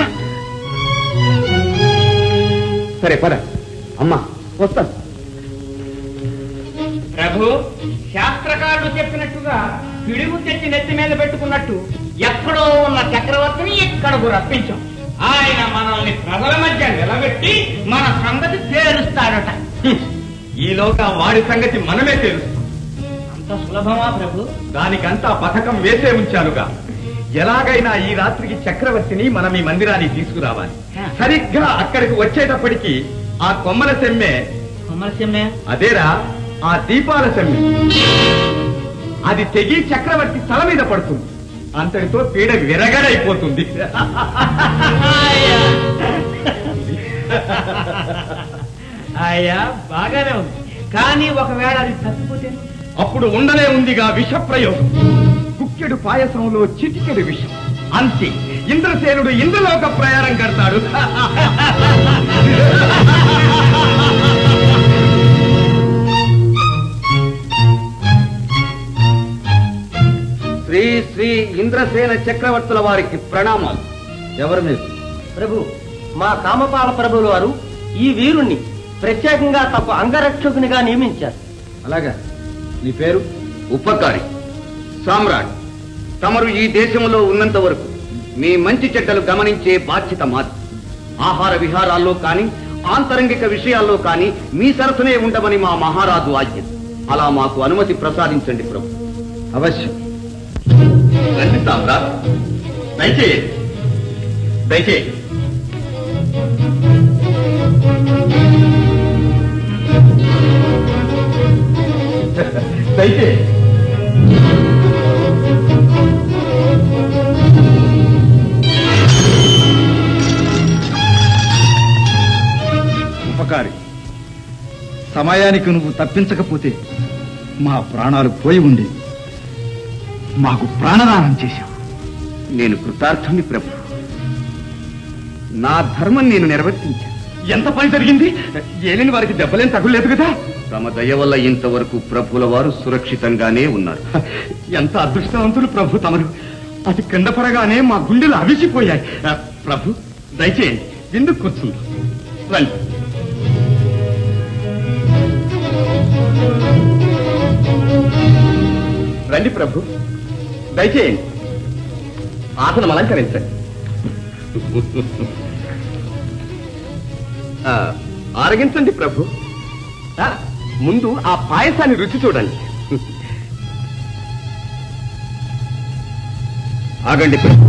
సరే పద. అమ్మా వస్తాను. ప్రభు, శాస్త్రకారుడు చెప్పినట్టుగా పిడుగు తెచ్చి నెత్తి మీద పెట్టుకున్నట్టు ఎక్కడో ఉన్న చక్రవర్తిని ఇక్కడకు రప్పించాం. ఆయన మనల్ని ప్రజల మధ్య నిలబెట్టి మన సంగతి తేలుస్తాడట. ఈలోగా వాడి సంగతి మనమే తెలుస్తాం. అంత సులభమా ప్రభు? దానికంతా పథకం వేసే ఉంచానుగా. ఎలాగైనా ఈ రాత్రికి చక్రవర్తిని మనం ఈ మందిరానికి తీసుకురావాలి. సరిగ్గా అక్కడికి వచ్చేటప్పటికి ఆ కొమ్మల సెమ్మె కొమ్మల సెమ్మె అదేరా ఆ దీపాల సెమ్మె అది తెగి చక్రవర్తి తల మీద పడుతుంది. అంతటితో పీడ విరగడైపోతుంది. అయ్యా బాగానే ఉంది, కానీ ఒకవేళ అది తప్పిపోతే అప్పుడు ఉండలే ఉందిగా విష ప్రయోగం. కుక్కెడు పాయసంలో చిటికెడు విషం. అంతే, ఇంద్రసేనుడు ఇంద్రలోక ప్రయాణం కడతాడు. శ్రీ శ్రీ ఇంద్రసేన చక్రవర్తుల వారికి ప్రణామాలు. ఎవరు మీరు? ప్రభు, మా కామపాల ప్రభువుల వారు ఈ వీరుణ్ణి ప్రత్యేకంగా తమ అంగరక్షకునిగా నియమించారు. అలాగా. నీ పేరు? ఉపకారి సామ్రాట్. తమరు ఈ దేశంలో ఉన్నంత వరకు మీ మంచి చెడ్డలు గమనించే బాధ్యత మాది. ఆహార విహారాల్లో కాని ఆంతరంగిక విషయాల్లో కాని మీ సరసనే ఉండమని మా మహారాజు ఆజ్ఞ. అలా మాకు అనుమతి ప్రసాదించండి ప్రభు. అవశ్యం. రండి సామ్రాట్, దయచేయండి దయచేయండి. దయచేయండి. ఉపకారి, సమయానికి నువ్వు తప్పించకపోతే మా ప్రాణాలు పోయి ఉండేవి. మాకు ప్రాణదానం చేశావు. నేను కృతార్థుని ప్రభు. నా ధర్మం నేను నిర్వర్తించాను. ఎంత పని జరిగింది? ఏలిన వారికి దెబ్బలేం తగులేదు కదా? తమ దయ వల్ల ఇంతవరకు ప్రభుల వారు సురక్షితంగానే ఉన్నారు. ఎంత అదృష్టవంతులు ప్రభు తమరు. అది కింద పడగానే మా గుండెలు అవిసిపోయాయి. ప్రభు దయచేయండి, ఎందుకు కూర్చుంది. రండి. రండి ప్రభు, దయచేయండి. ఆసనం అలంకరించండి. ఆ, ఆరగించండి ప్రభు. ఆ, ముందు ఆ పాయసాన్ని రుచి చూడండి. ఆగండి ప్రభు.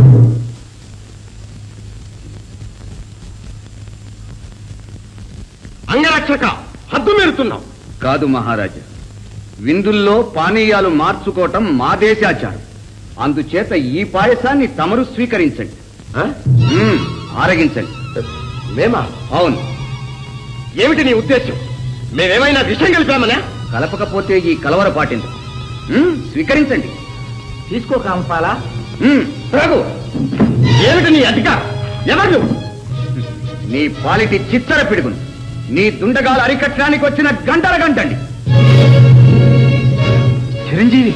అంగరక్షక, హద్దు మీరుతున్నాం. కాదు మహారాజా, విందుల్లో పానీయాలు మార్చుకోవటం మా దేశాచారం. అందుచేత ఈ పాయసాన్ని తమరు స్వీకరించండి. మ్మ్, ఆరగించండి. మేమా? అవును. ఏమిటి నీ ఉద్దేశం? మేమేమైనా విషయం కలిపామనా? కలపకపోతే ఈ కలవర పాటింది. స్వీకరించండి. తీసుకో కాంపాలా. ప్రభు, ఏమిటి నీ అధికారం? ఎవరు? నీ పాలిటి చిత్తర పిడుగును నీ దుండగాలు అరికట్టడానికి వచ్చిన గంటల గంటండి. చిరంజీవి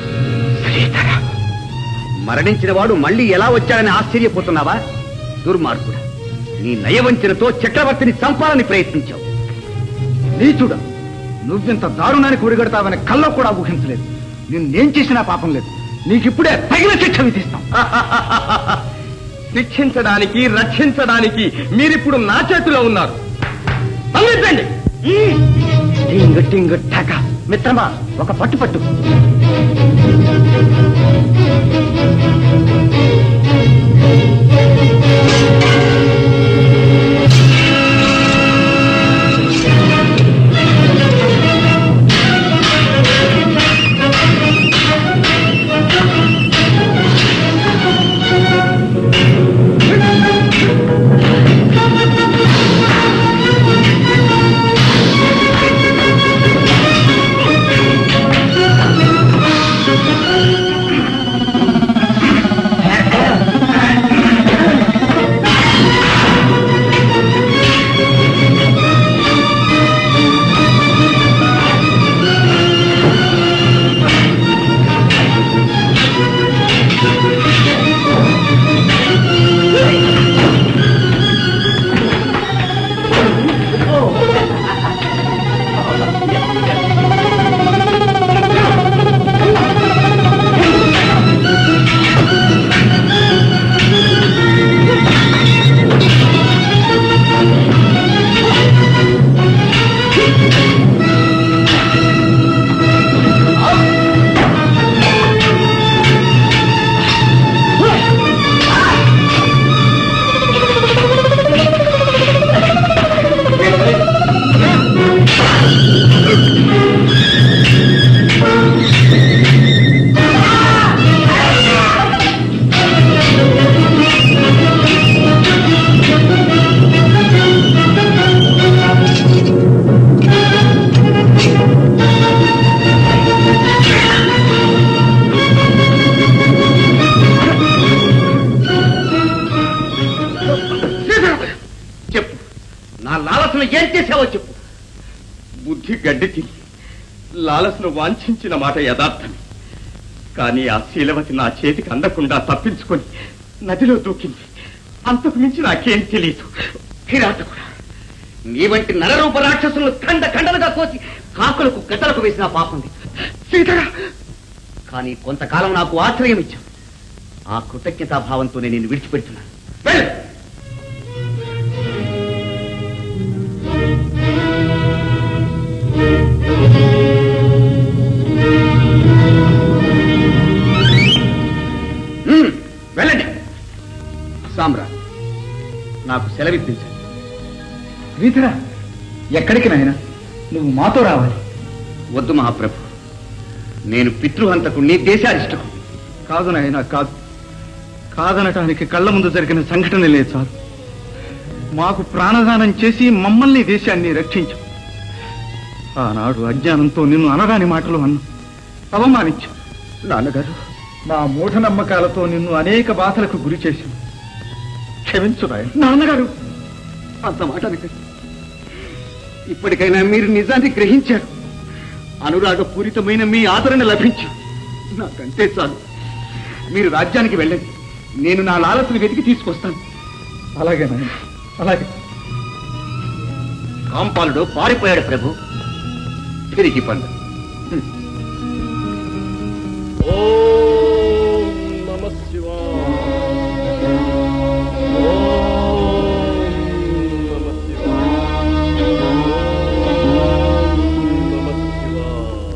మరణించిన వాడు మళ్ళీ ఎలా వచ్చాడని ఆశ్చర్యపోతున్నావా? దుర్మార్గుడా, నీ నయవంచనతో చక్రవర్తిని చంపాలని ప్రయత్నించావు. నీచుడా, నువ్వింత దారుణానికి ఒడిగడతావని కల్లో కూడా ఊహించలేదు. నిన్నేం చేసినా పాపం లేదు. నీకిప్పుడే తగిన శిక్ష విధిస్తాం. శిక్షించడానికి, రక్షించడానికి మీరిప్పుడు నా చేతిలో ఉన్నారు. పంపించండి. టింగ్ టింగ్ ఠక. మిత్రమా, ఒక పట్టు పట్టు. నా లాలసను ఏం చేసావో చెప్పు. బుద్ధి గడ్డి తిని లాలసను వాంఛించిన మాట యథార్థమే. కానీ ఆ శీలవతి నా చేతికి అందకుండా తప్పించుకొని నదిలో దూకింది. అంతకు మించి నాకేం తెలియదు. కిరాతకుడా, నీ వంటి నరరూప రాక్షసులను ఖండ ఖండలుగా కోసి కాకులకు గద్దలకు వేసిన పాపంది. సీతగా కానీ కొంతకాలం నాకు ఆశ్రయం ఇచ్చావు. ఆ కృతజ్ఞతాభావంతోనే నేను విడిచిపెడుతున్నాను. వెళ్ళు. వెళ్ళండి. సామ్రాట్, నాకు సెలవిప్పించండి. శ్రీధర, ఎక్కడికి నాయనా? నువ్వు మాతో రావాలి. వద్దు మహాప్రభు, నేను పితృహంతకుణ్ణి, దేశారిష్టకు. కాదు నాయనా, కాదు. కాదనటానికి కళ్ళ ముందు జరిగిన సంఘటనలే చాలు. మాకు ప్రాణదానం చేసి మమ్మల్ని, దేశాన్ని రక్షించు. ఆనాడు అజ్ఞానంతో నిన్ను అనరాని మాటలు అన్నా, అవమానించు. నాన్నగారు, మా మూఢనమ్మకాలతో నిన్ను అనేక బాధలకు గురి చేశాను. క్షమించు నాయన. నాన్నగారు, అంత మాట అనకండి. ఇప్పటికైనా మీరు నిజాన్ని గ్రహించారు. అనురాగపూరితమైన మీ ఆదరణ లభించి నాకంటే చాలు. మీరు రాజ్యానికి వెళ్ళండి. నేను నా లాలసను వెతికి తీసుకొస్తాను. అలాగే నాయన, అలాగే. కాంపాలుడు పారిపోయాడు ప్రభు. తిరిగి పండు. ఓం నమః శివాయ. ఓం నమః శివాయ. ఓం నమః శివాయ.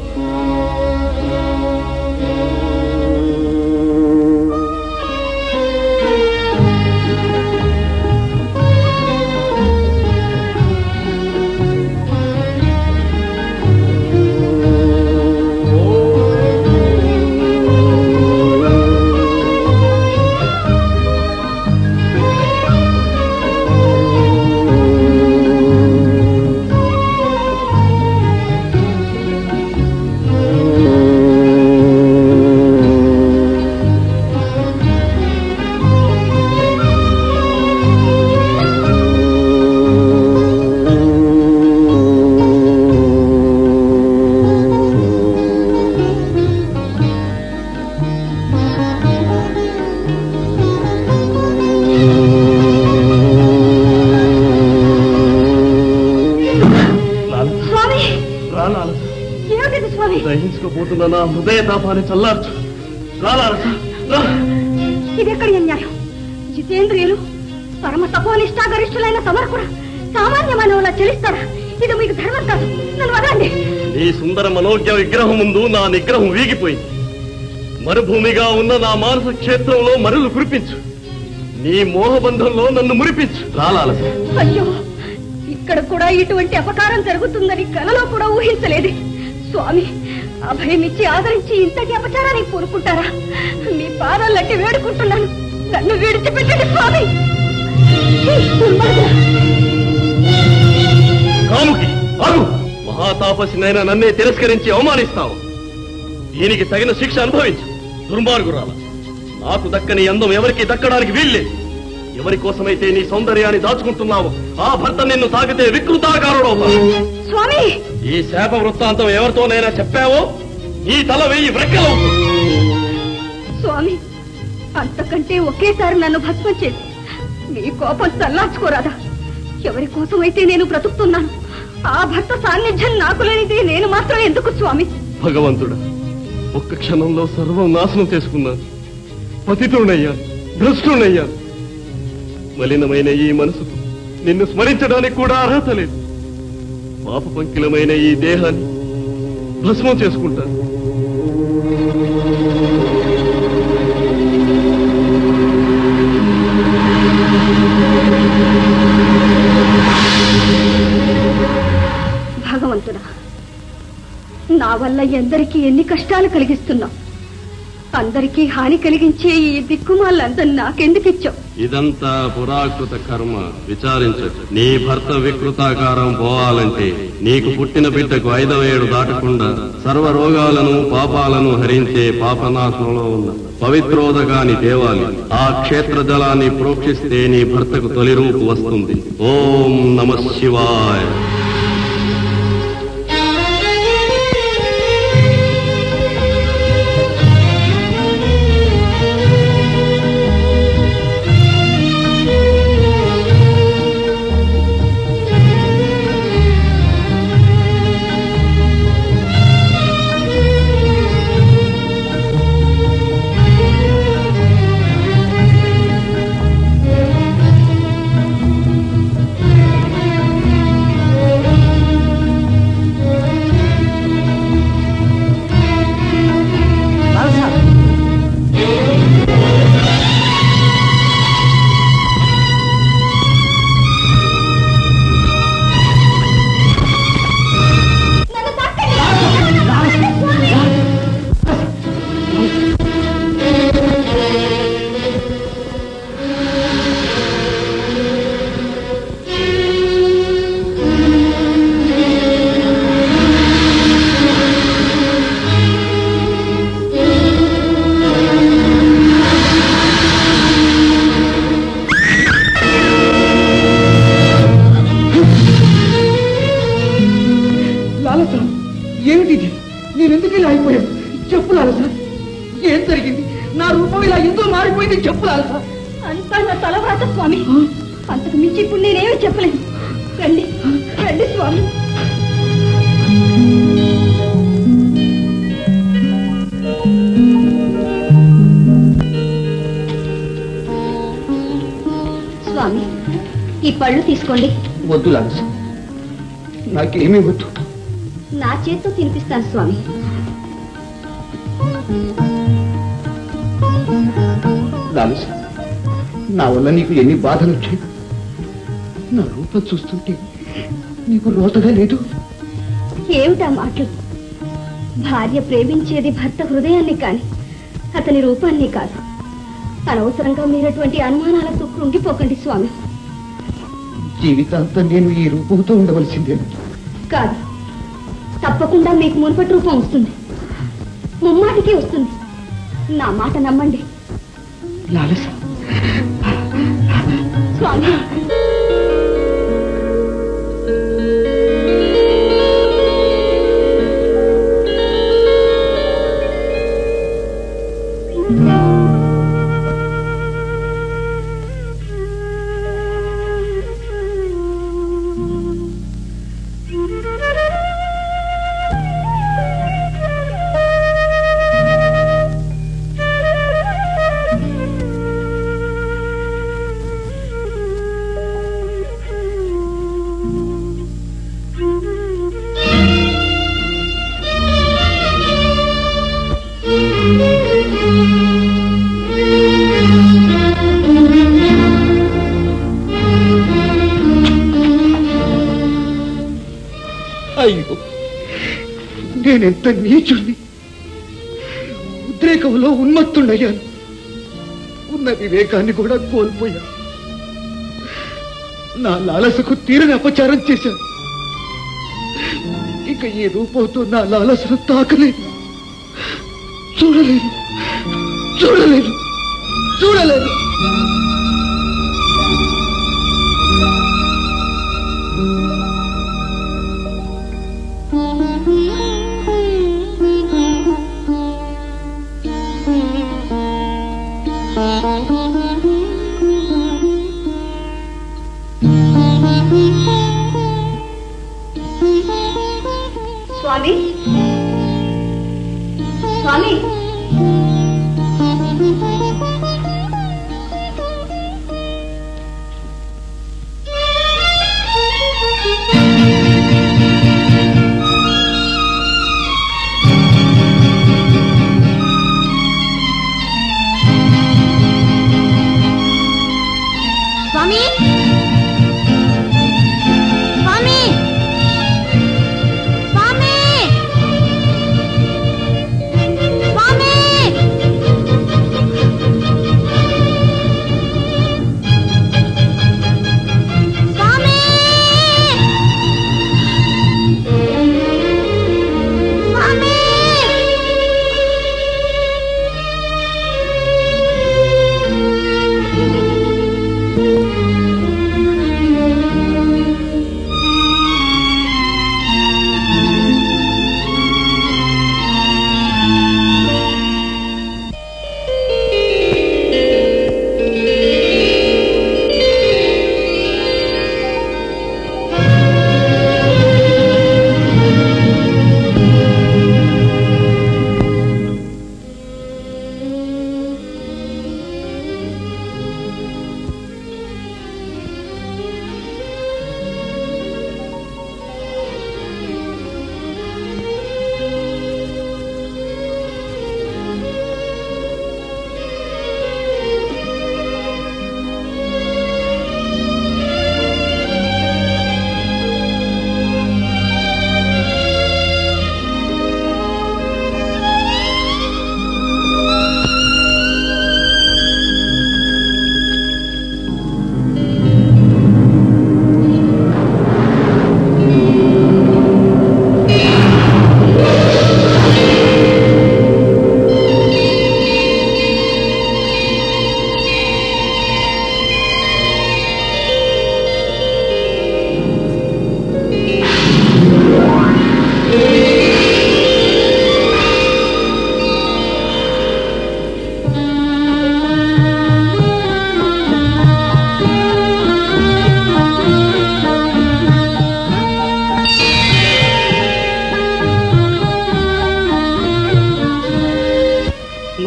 దహించుకుపోతున్న నా హృదయ తాపాన్ని చల్లార్చు. ఇది ఎక్కడి అన్యాయం? జితేంద్రియులు, పరమ తపోనిష్టాగరిష్ఠులైన సమర్కుడ సామాన్య మానవులా చెలిస్తాడా? ఇది మీకు ధర్మం కాదు. నన్ను వదండి. ఈ సుందర మనోజ్ఞ విగ్రహం ముందు నా నిగ్రహం వీగిపోయింది. మరుభూమిగా ఉన్న నా మానస క్షేత్రంలో మరులు కురిపించు. నీ మోహబంధంలో నన్ను మురిపించు. రాలాలస. అయ్యో, ఇక్కడ కూడా ఇటువంటి అపకారం జరుగుతుందని కలలో కూడా ఊహించలేదు. స్వామి, అభయమిచ్చి ఆదరించి ఇంతటి అపచారానికి పూనుకుంటారా? మీ పాదాలట్టి వేడుకుంటున్నాను. నన్ను విడిచిపెట్టండి స్వామి. కాముకి అరు మహాతాపసినైనా నన్నే తిరస్కరించి అవమానిస్తావు. దీనికి తగిన శిక్ష అనుభవించు. దుర్మార్గురాల, నాకు దక్కని అందం ఎవరికి దక్కడానికి వీల్లేదు. ఎవరి కోసమైతే నీ సౌందర్యాన్ని దాచుకుంటున్నావు, ఆ భర్త నిన్ను తాకితే వికృతాకారుడు. స్వామి, ఈ శాప వృత్తాంతం ఎవరితోనైనా చెప్పావో ఈ తల వెయ్యి వ్రెక్కలవుతుంది. స్వామి, అంతకంటే ఒకేసారి నన్ను భస్మం చేసి మీ కోపం చల్లార్చుకోరాదా? ఎవరి కోసమైతే నేను బ్రతుకుతున్నాను, ఆ భర్త సాన్నిధ్యం నాకు లేనిది నేను మాత్రం ఎందుకు స్వామి? భగవంతుడా, ఒక్క క్షణంలో సర్వం నాశనం చేసుకున్నాను. పతితుడయ్యాను, భ్రష్టుడయ్యాను. మలినమైన ఈ మనసుకు నిన్ను స్మరించడానికి కూడా అర్హత లేదు. పాప పంకిలమైన ఈ దేహాన్ని భస్మం చేసుకుంటాను. భగవంతుడా, నా వల్ల ఎందరికీ ఎన్ని కష్టాలు కలిగిస్తున్నావు. అందరికీ హాని కలిగించే ఈ దిక్కుమాలందరూ నాకెందుకిచ్చావు? ఇదంతా పురాకృత కర్మ. విచారించదు. నీ భర్త వికృతాకారం పోవాలంటే నీకు పుట్టిన బిడ్డకు ఐదవ ఏడు దాటకుండా సర్వ రోగాలను పాపాలను హరించే పాపనాశనంలో ఉన్న పవిత్రోదగాని దేవాలి ఆ క్షేత్ర జలాన్ని ప్రోక్షిస్తే నీ భర్తకు తొలి రూపు వస్తుంది. ఓం నమః శివాయ. ఏమిటిది? నేనెందుకు ఇలా అయిపోయాను? చెప్పు లాలస, ఏం జరిగింది? నా రూపం ఇలా ఎందుకు మారిపోయింది? చెప్పు లాలస. అంతా నా తలవ్రాత స్వామి. అంతకు మించి ఇప్పుడు నేనేమి చెప్పలేను. రండి రండి స్వామి. స్వామి, ఈ పళ్ళు తీసుకోండి. వద్దు లాలస, నాకేమీ వద్దు. నా చేత్తో తినిపిస్తాను స్వామి. లాలస, నా వల్ల నీకు ఎన్ని బాధలు వచ్చాయి. నా రూపం చూస్తుంటే నీకు రోతగా లేదు. ఏమిటా మాటలు? భార్య ప్రేమించేది భర్త హృదయాన్ని కాని అతని రూపాన్ని కాదు. అనవసరంగా మీరటువంటి అనుమానాలతో కృంగిపోకండి స్వామి. జీవితాంతం నేను ఈ రూపంతో ఉండవలసిందే. కాదు, తప్పకుండా మీకు మునుపటి రూపం వస్తుంది. ముమ్మాటికి వస్తుంది. నా మాట నమ్మండి. లాలస, స్వామి. అయ్యో, నేనెంత నీచుణ్ణి. ఉద్రేకంలో ఉన్మత్తుడయ్యాను. ఉన్న వివేకాన్ని కూడా కోల్పోయాను. నా లాలసకు తీరని అపచారం చేశాను. ఇక ఈ రూపంతో నా లాలసను తాకలేదు, చూడలేదు చూడలేదు చూడలేదు స్వామి, స్వామి, స్వామి, స్వామి, స్వామి,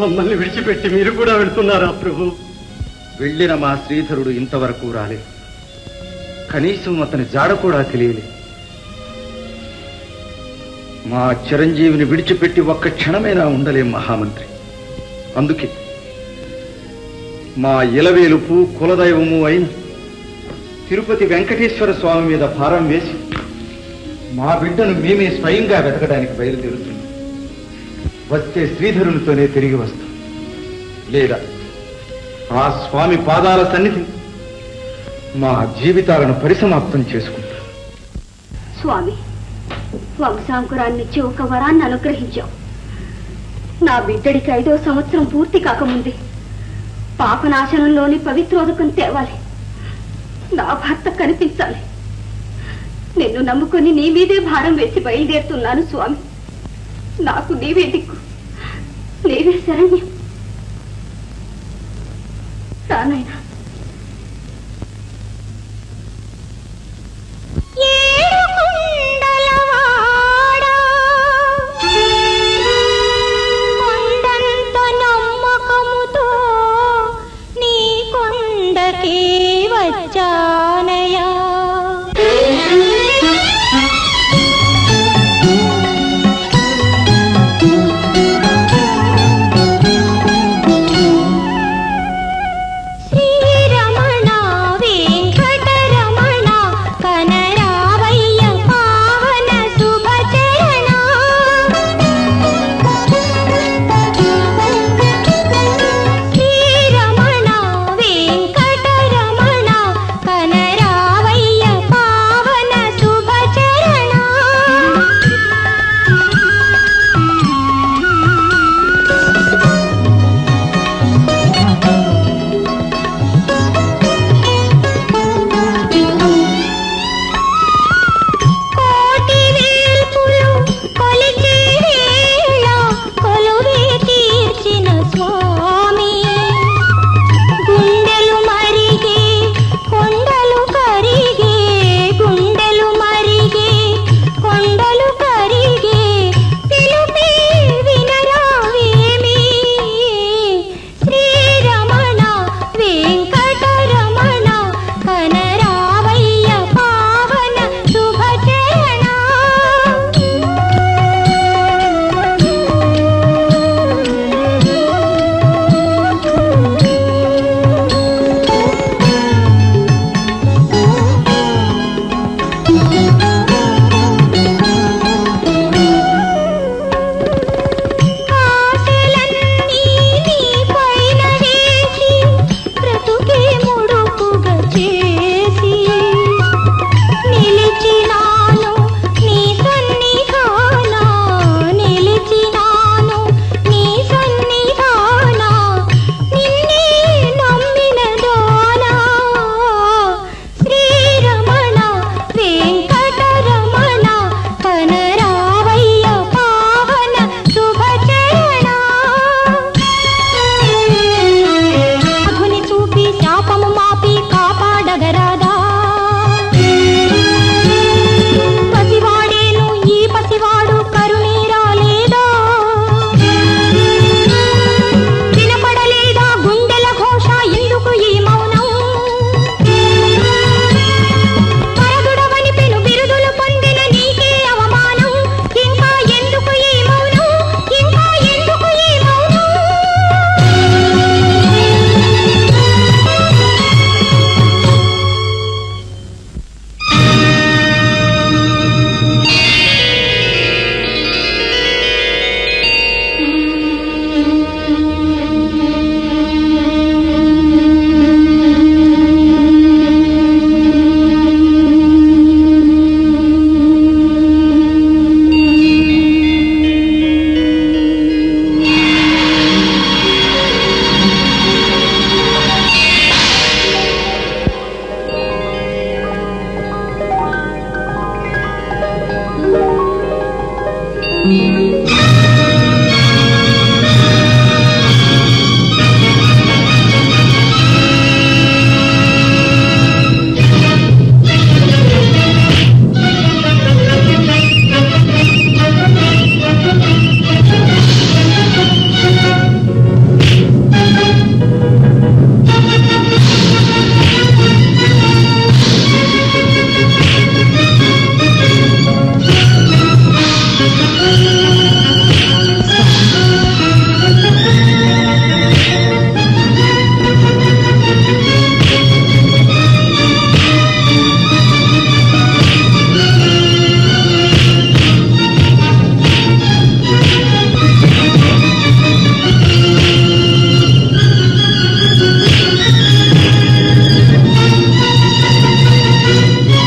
మమ్మల్ని విడిచిపెట్టి మీరు కూడా వెళ్తున్నారా ప్రభు? వెళ్ళిన మా శ్రీధరుడు ఇంతవరకు రాలేదు. కనీసం అతని జాడ కూడా తెలియలేదు. మా చిరంజీవిని విడిచిపెట్టి ఒక్క క్షణమైనా ఉండలేం మహామంత్రి. అందుకే మా ఇలవేలుపు కులదైవము అయిన తిరుపతి వెంకటేశ్వర స్వామి మీద భారం వేసి మా బిడ్డను మేమే స్వయంగా వెతకడానికి బయలుదేరుతున్నాం. వస్తే శ్రీధరునితోనే తిరిగి వస్తాం, లేదా ఆ స్వామి పాదాల సన్నిధి మా జీవితాలను పరిసమాప్తం చేసుకుంటాం. స్వామి, వంశాంకురాన్నిచ్చి ఒక వరాన్ని అనుగ్రహించావు. నా బిడ్డడికి ఐదో సంవత్సరం పూర్తి కాకముందే పాపనాశనంలోని పవిత్రోదకం తేవాలి. నా భర్త కనిపించాలి. నిన్ను నమ్ముకొని నీ మీదే భారం వేసి బయలుదేరుతున్నాను స్వామి. నాకు నీవే దిక్కు, నీవే శరణ్యం. రానాయనా.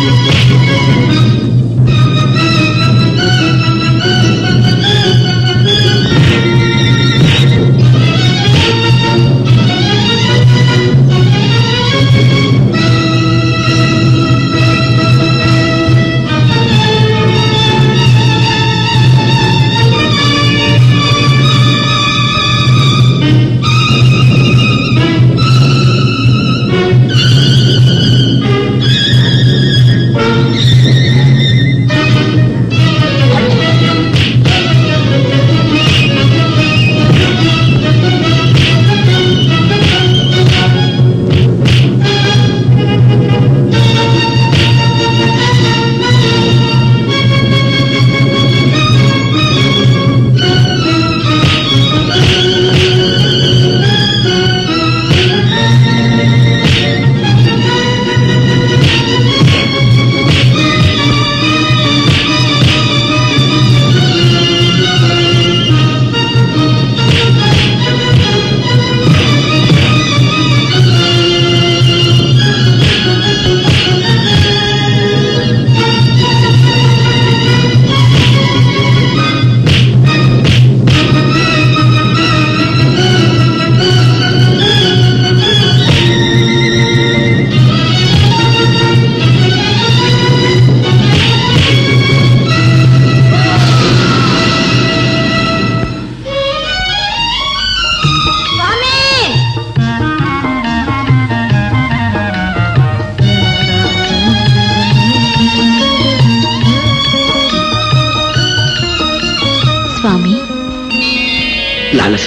స్వామి, లాలస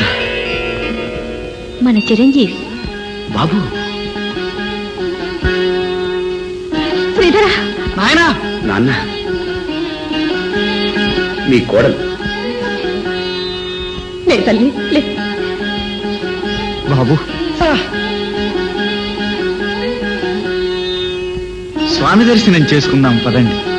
మన చిరంజీవి బాబు. శ్రీధర నాయనా. నాన్న, మీ కోడలు. లే తల్లి లే. బాబు, స్వామి దర్శనం చేసుకుందాం పదండి.